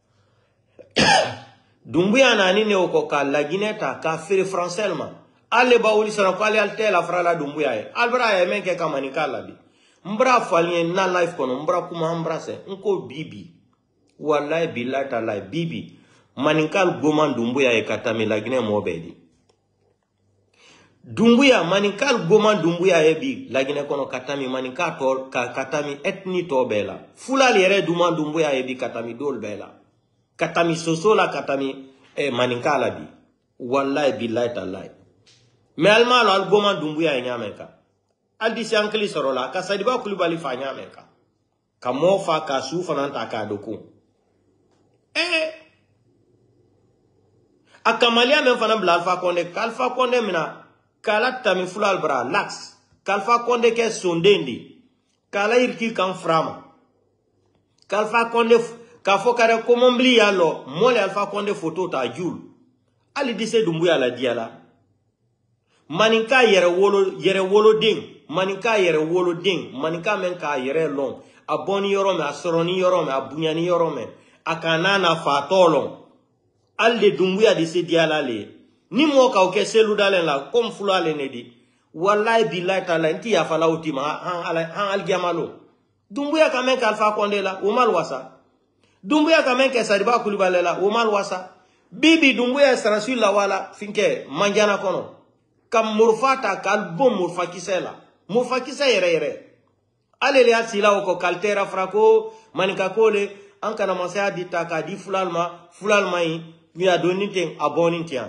Doumbouya nani ne okoka la Guinée ta kafiri français ma. Ale ba wuli sana ko ale alte la frala Doumbouya e. Albra e menke kamanika la bi. Mbra falien na life kono mbra kuma mbra se. Nko bibi. Wallahi billahi taala bibi. Maninkal goman Doumbouya e katami la Guinée mo bedi. Doumbouya maninkal goman Doumbouya e bi la Guinée kono katami maninka to ka katami etni to bela. Fula liere duman Doumbouya e bi katami dol bela. Katami sosola katami e maninka la bi. Wallahi billahi taala. Mais alma lo al goman Doumbouya e nyamenka. Al disi ankli sorola ka Sadiba Coulibaly fa nyamenka. Ka mofa ka sufa nanta ka doku. Eh akamalia men fana bla Alpha Condé Alpha Condé mina kala tami fulal bra lax Alpha Condé ke sondendi kala irki kan frama Alpha Condé ka fokare ko mombli yalo mole Alpha Condé photo ta jul ali dise Doumbouya la diala maninka yere wolo yere wolo ding maninka yere wolo ding maninka men ka yere long aboni yoro me asoroni yoro me abunyani yoro me akanana fatolong Alde Doumbouya di se diala le. Ni mo ka oke selu dalen la comme fula le ne di. Wallahi billahi taala nti ya fala utima han han algiamalo. Doumbouya kamen ka Alpha Condé la o mal wasa. Doumbouya kamen ka Sadiba Coulibaly la o mal wasa. Bibi Doumbouya sarasul la wala finke manjana kono. Kam murfata kal bom murfa kisela. Murfa kisa yere yere. Ale le asila oko kaltera frako manika kole an kana masaya di taka di fulalma fulalma yi mi a doni ten aboni tian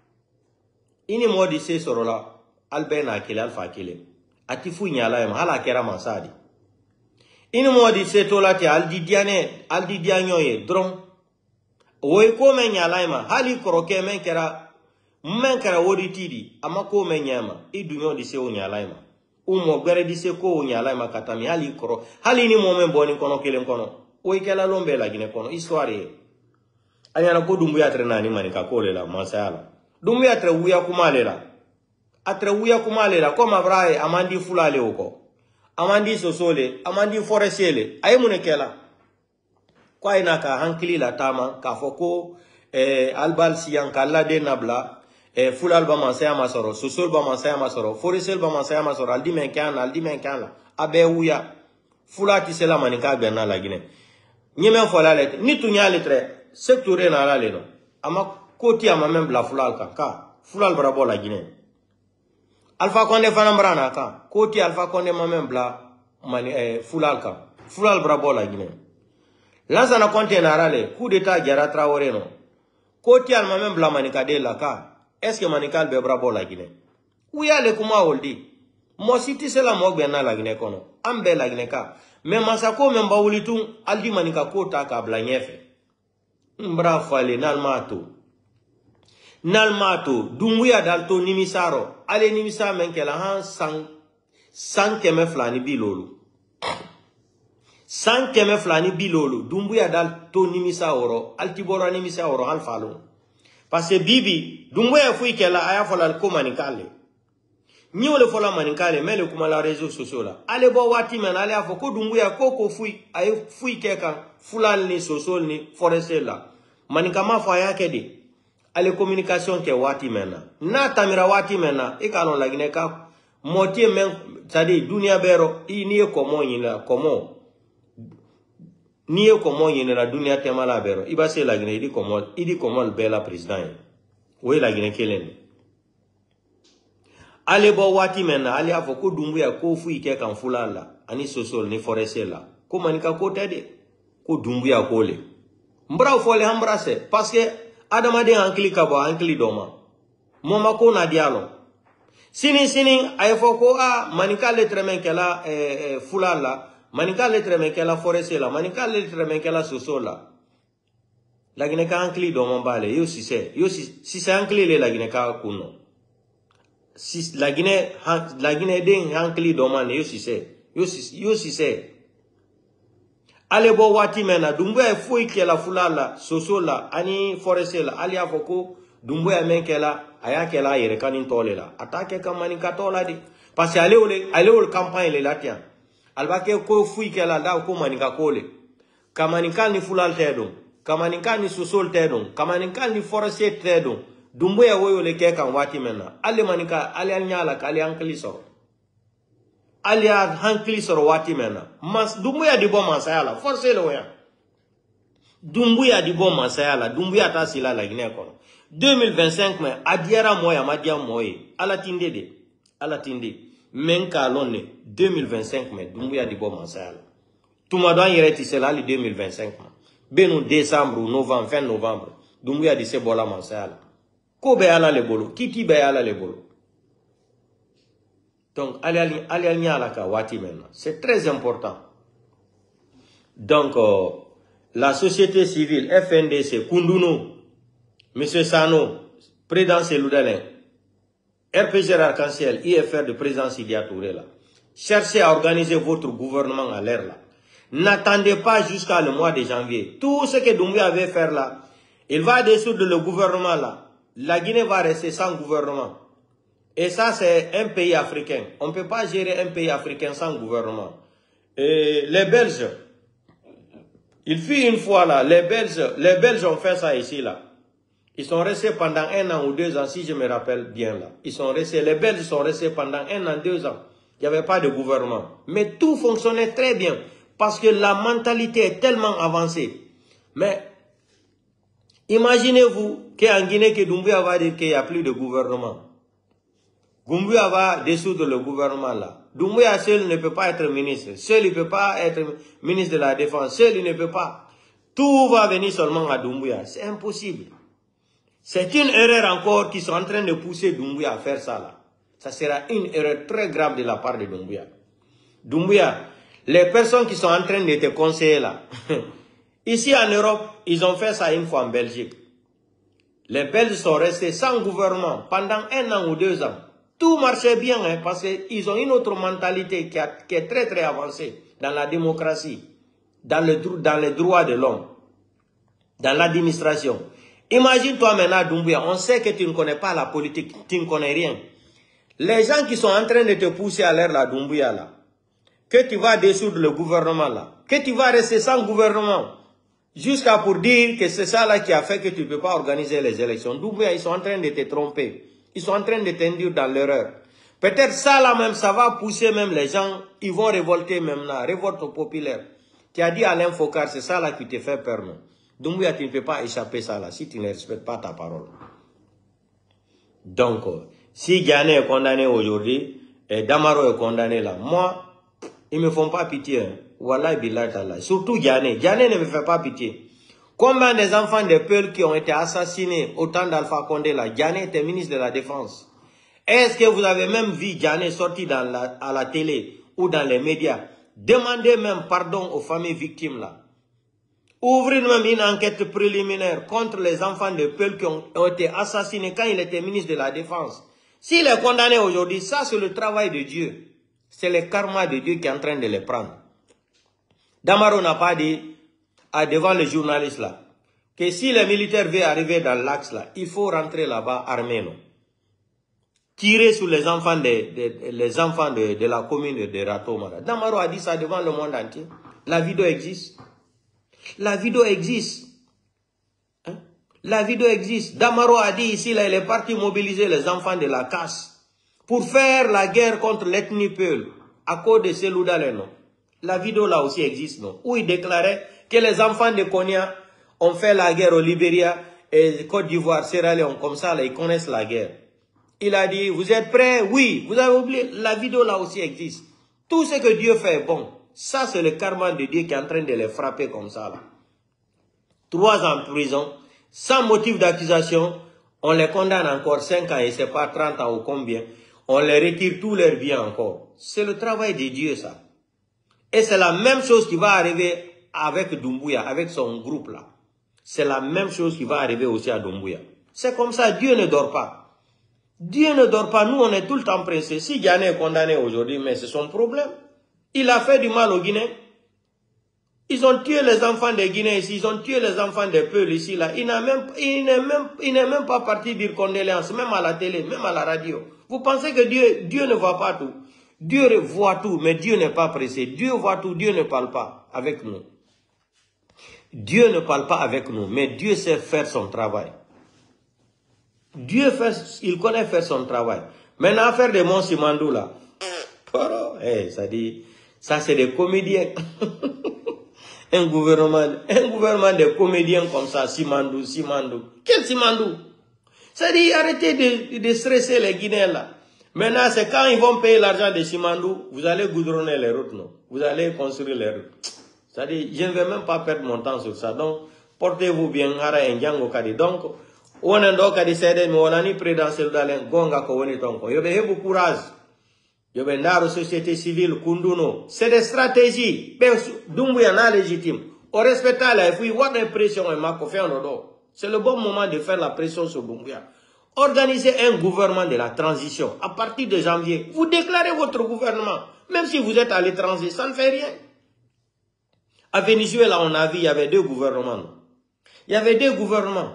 ini modi se sorola albena kele alfa kele ati fu nyala yam hala kera masadi ini modi se tolati aldi diane aldi dianyo ye drom woy ko men nyala yam hali kroke men kera men kera wodi tidi ama ko men nyama idunyo di se o nyala yam umo gbere di se ko o nyala yam katami hali kro hali ni mo men boni kono kele kono o ikela lombe la Guinée kono histoire ayana ko Doumbouya tre nani manika kole la masala Doumbouya tre wuya kumale la atre wuya kumale la ko mabrae amandi fulale oko amandi sosole amandi forestier ay munekela ko ayna ka hankili la tama ka foko eh albal siyan kala de nabla eh fulal ba masaya masoro sosol ba masaya masoro forestier ba masaya masoro aldi men kan aldi men kan la abe wuya fulati sela manika gberna la Guinée Nyeme fola le ni tunya le tre secteur na la le no ama koti ama même la fulal ka ka fulal brabo la Guinée Alpha Condé fana brana ka koti Alpha Condé ma même bla mani eh, fulal ka fulal brabo la Guinée lanza na konte na rale coup d'état Jara Traoré no koti al ma même bla manika de la ka est-ce que manika be brabo la Guinée uya le kuma oldi mo siti sela mo gbe na la Guinée kono ambe la Guinée ka mais masako men bawulitu aldi manika kota ka bla nyefe mbra fale nalmato nalmato Doumbouya dalto nimisaro ale nimisa men kela han san san keme flani bilolu san keme flani bilolu Doumbouya dalto nimisa oro altiboro nimisa oro hal falo parce que bibi Doumbouya fu kela aya fola ko manikale ni ole fola manikale mele kuma la réseaux sociaux la ale bo wati men ale afo ko Doumbouya ko ko fui ay fui keka fulal ni social ni forestier la manikama fa yake de ale communication ke wati men na tamira wati men e kalon la Guinée ka motie men tadi dunia bero i ni ko mo yin la komo ni ko mo yin la dunia tema la bero iba se la Guinée di komo idi komo le bela président we la Guinée kelen ale bo wati mena ale afo ko Doumbouya ko fu ike kan fulala ani sosol ni forestier la ko manika ko tede ko Doumbouya ko le mbra fo le embrasser parce que adama de ankli ka bo ankli doma moma ko na dialo Sini sini ayefoko a manika le tremen kela eh, eh, fula la, manika le tremen kela forestier la, manika le tremen kela soso la. La Guinée ka ankli do mon bale, yo si c'est, yo si si c'est ankli le la Guinée ka kuno. Si la Guinée la Guinée den ankli do man yo si c'est, yo si yo si c'est. Ale bo wati mena Doumbouya foi kela fula la, soso la, ani forestier la, ali afoko Doumbouya men kela aya kela yere kanin tole la atake ka manika tola di parce que ale ole ale ole campagne le latia alba ke ko fui kela da ko manika kole kamanika ni fulal tedo kamanika ni sosol tedo kamanika ni forestier tedo Doumbouya woyo le ke kan wati mena ale manika ale nyala ka ale ankli so ale ankli so wati mena mas Doumbouya di bon masaya forcer le woya Doumbouya di bon masaya la Doumbouya ta sila la Guinée kono deux mille vingt-cinq mais adiara moya madia moye ala tinde de ala tinde men kalonne deux mille vingt-cinq mais Doumbouya di bon masala tuma don yereti sela li deux mille vingt-cinq benu décembre ou novembre fin novembre Doumbouya di se bola masala ko be ala le bolo kiti be ala le bolo donc ali ali ali ali ala ka wati maintenant c'est très important donc euh, la société civile F N D C Kunduno Monsieur Sano, président Seloudalin, R P G Arc-en-Ciel, I F R de président Sidia Touré là. Cherchez à organiser votre gouvernement à l'air là. N'attendez pas jusqu'à le mois de janvier. Tout ce que Doumbouya avait faire là, il va dissoudre le gouvernement là. La Guinée va rester sans gouvernement. Et ça c'est un pays africain. On ne peut pas gérer un pays africain sans gouvernement. Et les Belges, il fut une fois là, les Belges, les Belges ont fait ça ici là. Ils sont restés pendant un an ou deux ans, si je me rappelle bien là. Ils sont restés, les Belges sont restés pendant un an, deux ans. Il n'y avait pas de gouvernement. Mais tout fonctionnait très bien. Parce que la mentalité est tellement avancée. Mais, imaginez-vous qu'en Guinée, que Doumbouya va dire qu'il n'y a plus de gouvernement. Doumbouya va dissoudre le gouvernement là. Doumbouya seul ne peut pas être ministre. Seul il ne peut pas être ministre de la Défense. Seul il ne peut pas. Tout va venir seulement à Doumbouya. C'est impossible. C'est une erreur encore qui sont en train de pousser Doumbouya à faire ça là. Ça sera une erreur très grave de la part de Doumbouya. Doumbouya, les personnes qui sont en train de te conseiller là, ici en Europe, ils ont fait ça une fois en Belgique. Les Belges sont restés sans gouvernement pendant un an ou deux ans. Tout marchait bien hein, parce qu'ils ont une autre mentalité qui, a, qui est très très avancée dans la démocratie, dans, le, dans les droits de l'homme, dans l'administration. Imagine-toi maintenant, Doumbouya, on sait que tu ne connais pas la politique, tu ne connais rien. Les gens qui sont en train de te pousser à l'air là, Doumbouya là, que tu vas dissoudre le gouvernement là, que tu vas rester sans gouvernement, jusqu'à pour dire que c'est ça là qui a fait que tu ne peux pas organiser les élections. Doumbouya, ils sont en train de te tromper, ils sont en train de t'induire dans l'erreur. Peut-être ça là même, ça va pousser même les gens, ils vont révolter même là, révolte populaire. Tu as dit à Alain Focar, c'est ça là qui te fait peur, non? Doumbouya, tu ne peux pas échapper ça là si tu ne respectes pas ta parole. Donc, si Diané est condamné aujourd'hui, et Damaro est condamné là, moi, ils ne me font pas pitié. Hein. Wallah, billah, ta'ala. Surtout Diané. Diané ne me fait pas pitié. Combien des enfants de Peul qui ont été assassinés au temps d'Alpha Condé là, Diané était ministre de la Défense. Est-ce que vous avez même vu Diané sorti dans la, à la télé ou dans les médias, demander même pardon aux familles victimes là? Ouvrir même une enquête préliminaire contre les enfants de Peul qui ont, ont été assassinés quand il était ministre de la Défense. S'il est condamné aujourd'hui, ça c'est le travail de Dieu. C'est le karma de Dieu qui est en train de les prendre. Damaro n'a pas dit à, devant les journalistes là que si les militaires veulent arriver dans l'axe là, il faut rentrer là-bas armé. Non? Tirer sur les enfants de, de, les enfants de, de la commune de Ratomara. Damaro a dit ça devant le monde entier. La vidéo existe. La vidéo existe. Hein? La vidéo existe. Damaro a dit ici, là, il est parti mobiliser les enfants de la casse pour faire la guerre contre l'ethnie Peul à cause de Seloudalin. Non? La vidéo là aussi existe, non? Où il déclarait que les enfants de Konya ont fait la guerre au Libéria et Côte d'Ivoire, Sierra Leone, comme ça, là, ils connaissent la guerre. Il a dit, vous êtes prêts? Oui. Vous avez oublié, la vidéo là aussi existe. Tout ce que Dieu fait est bon. Ça, c'est le karma de Dieu qui est en train de les frapper comme ça. Là. Trois ans en prison, sans motif d'accusation, on les condamne encore cinq ans et c'est pas trente ans ou combien. on les retire tous leurs biens encore. C'est le travail de Dieu, ça. Et c'est la même chose qui va arriver avec Doumbouya, avec son groupe là. C'est la même chose qui va arriver aussi à Doumbouya. C'est comme ça, Dieu ne dort pas. Dieu ne dort pas, nous on est tout le temps pressés. Si Diane est condamné aujourd'hui, mais c'est son problème. Il a fait du mal aux Guinéens. Ils ont tué les enfants des Guinéens ici, ils ont tué les enfants des Peuls ici, là. Il n'est même, il n'est même, il n'est même pas parti dire condoléances, même à la télé, même à la radio. Vous pensez que Dieu, Dieu ne voit pas tout? Dieu voit tout, mais Dieu n'est pas pressé. Dieu voit tout, Dieu ne parle pas avec nous. Dieu ne parle pas avec nous, mais Dieu sait faire son travail. Dieu fait, il connaît faire son travail. Maintenant, affaire de Mon Simandou, là. Hey, ça dit, ça c'est des comédiens. Un gouvernement, un gouvernement de comédiens comme ça, Simandou, Simandou. Quel Simandou? Ça dit, arrêtez de, de stresser les Guinéens là. Maintenant, c'est quand ils vont payer l'argent de Simandou, vous allez goudronner les routes, non? Vous allez construire les routes. Ça dit, je ne vais même pas perdre mon temps sur ça. Donc, portez-vous bien, Hara et Ndjango Kadi. Donc, on a donc Kadi Sede, mais on a ni présidentiel d'Alen, Gonga Kowani Tonko. Yo be beaucoup courage. Yo be ndaro société civile, Kunduno. C'est des stratégies. Doumbouya na légitime. On respecte la F I, what impression est ma fait en odo. C'est le bon moment de faire la pression sur Doumbouya. Organisez un gouvernement de la transition. À partir de janvier, vous déclarez votre gouvernement. Même si vous êtes à l'étranger, ça ne fait rien. À Venezuela, on a vu, il y avait deux gouvernements. Il y avait deux gouvernements.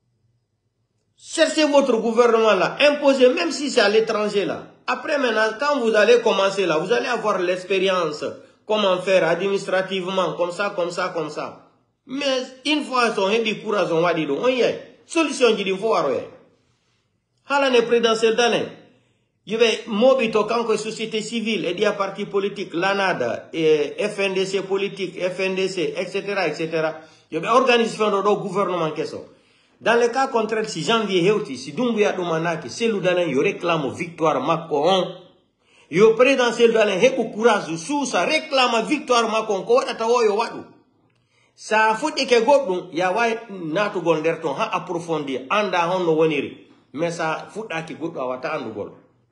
Cherchez votre gouvernement là, imposez, même si c'est à l'étranger là. Après maintenant, quand vous allez commencer là, vous allez avoir l'expérience, comment faire administrativement, comme ça, comme ça, comme ça. Mais une fois, on a dit courage, on va dire, on y est. Solution, il faut avoir. Hala ne présidentiel d'année. Il y avait Mobito, quand que société civile, et des partis politiques, l'ANAD, et F N D C politique, F N D C, et cetera, et cetera. Il y avait organisation de gouvernement qui sont. Dans le cas contraire, si janvier Heuti, si Doumbouya Doumanaki, c'est l'Oudalen, il réclame victoire Macron. Il présidentiel d'Alen, Hekou Courage, sous ça réclame victoire Macron, quoi d'atawo yo wadu. Ça faut que godon, ya way natu gonderton, ha approfondir, anda hono woniri. Mais ça faut que godon wata andu gol.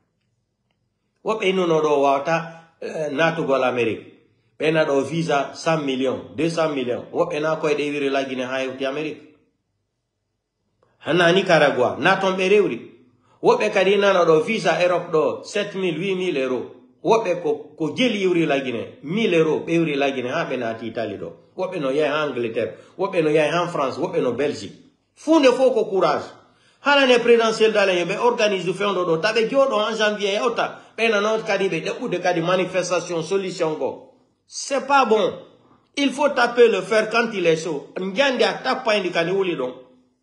Wop eno no do wata natu gol Amérique. Pena do visa cent millions, deux cents millions. Wop ena koy de vire la Guinée ha Heuti Amérique. Hana Nicaragua, naton berewri. Wobe kadi nana do visa Europe do sept mille, huit mille euros. Wobe ko ko jeli yuri la Guinée, mille euros bewri la Guinée ha be nati Italie do. Wobe no yai Angleterre, wobe no yai en France, wobe no Belgique. Funde foko courage. Hala ne présidentiel dalen be organise du fendo do tabe jodo en janvier yota. Pena not kadi be de ou de kadi manifestation solution go. C'est pas bon. Il faut taper le fer quand il est chaud. Ndiande attaque pas indi kadi wuli don.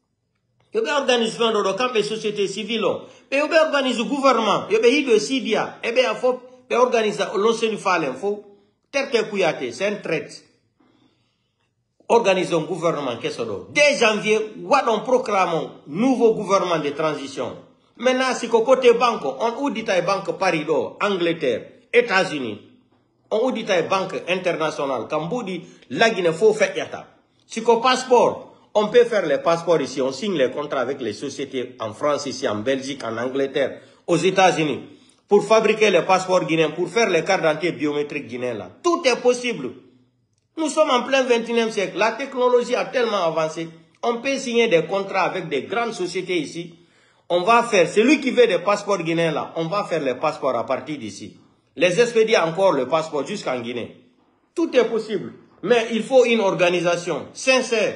Il y a une organisation de camp de société civile. Il y a une organisation de gouvernement. Il y a une Sidia. Il y a une organisation de l'Océan Falen. Terre Kouyate, c'est un traite. Organisation gouvernement, qu'est-ce que c'est? Dès janvier, on proclame un nouveau gouvernement de transition. Maintenant, si côté banque, on dit la banque Paris, Angleterre, États-Unis, on dit la banque internationale. Quand on dit la Guinée, faut faire yata. Si le passeport, on peut faire les passeports ici, on signe les contrats avec les sociétés en France, ici, en Belgique, en Angleterre, aux États-Unis, pour fabriquer les passeports guinéens, pour faire les cartes d'identité biométriques guinéennes là. Tout est possible. Nous sommes en plein vingt et unième siècle. La technologie a tellement avancé. On peut signer des contrats avec des grandes sociétés ici. On va faire, celui qui veut des passeports guinéens là, on va faire les passeports à partir d'ici. Les expédier encore le passeport jusqu'en Guinée. Tout est possible. Mais il faut une organisation sincère.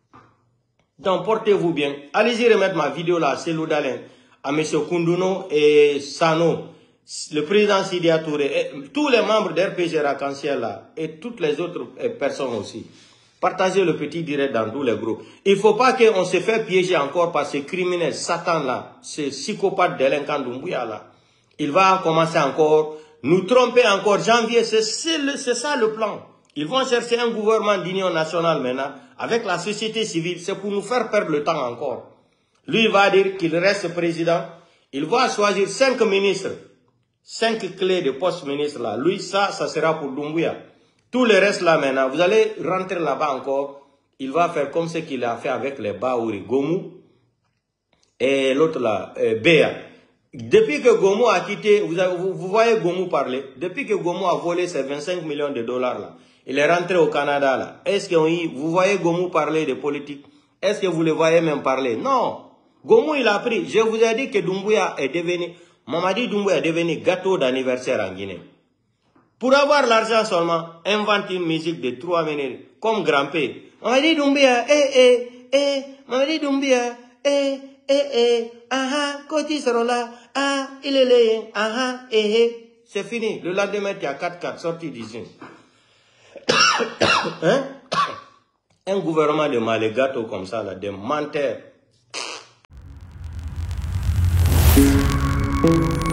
Donc, portez-vous bien. Allez-y remettre ma vidéo là, c'est l'Oudalen, à M. Kounduno et Sano, le président Sidia Touré, et tous les membres d'R P G Racanciel là, et toutes les autres personnes aussi. Partagez le petit direct dans tous les groupes. Il ne faut pas qu'on se fait piéger encore par ces criminels, Satan là, ces psychopathes délinquants Doumbouya là. Il va commencer encore, nous tromper encore. Janvier, c'est ça le plan. Ils vont chercher un gouvernement d'union nationale maintenant, avec la société civile, c'est pour nous faire perdre le temps encore. Lui, il va dire qu'il reste président. Il va choisir cinq ministres, cinq clés de poste ministre là. Lui, ça, ça sera pour Doumbouya. Tout le reste là maintenant, vous allez rentrer là-bas encore. Il va faire comme ce qu'il a fait avec les Baouri, Gomu et l'autre là, euh, Béa. Depuis que Gomu a quitté, vous, avez, vous, vous voyez Gomu parler, depuis que Gomu a volé ses vingt-cinq millions de dollars là, il est rentré au Canada là. Est-ce que vous voyez Gomu parler de politique? Est-ce que vous le voyez même parler? Non. Gomu il a pris. Je vous ai dit que Doumbouya est devenu, Mamadi Doumbouya est devenu gâteau d'anniversaire en Guinée. Pour avoir l'argent seulement, invente une musique de trois minutes, comme Grand-P. Mamadi Doumbouya, eh, eh, eh, Mamadi Doumbouya, eh, eh, eh, ah, ah, Koti Sarola, ah, il est là, ah, ah, eh, eh. C'est fini. Le lendemain, tu as quatre quatre sorties d'usine. Hein? Un gouvernement de malégato comme ça, là, de menteurs.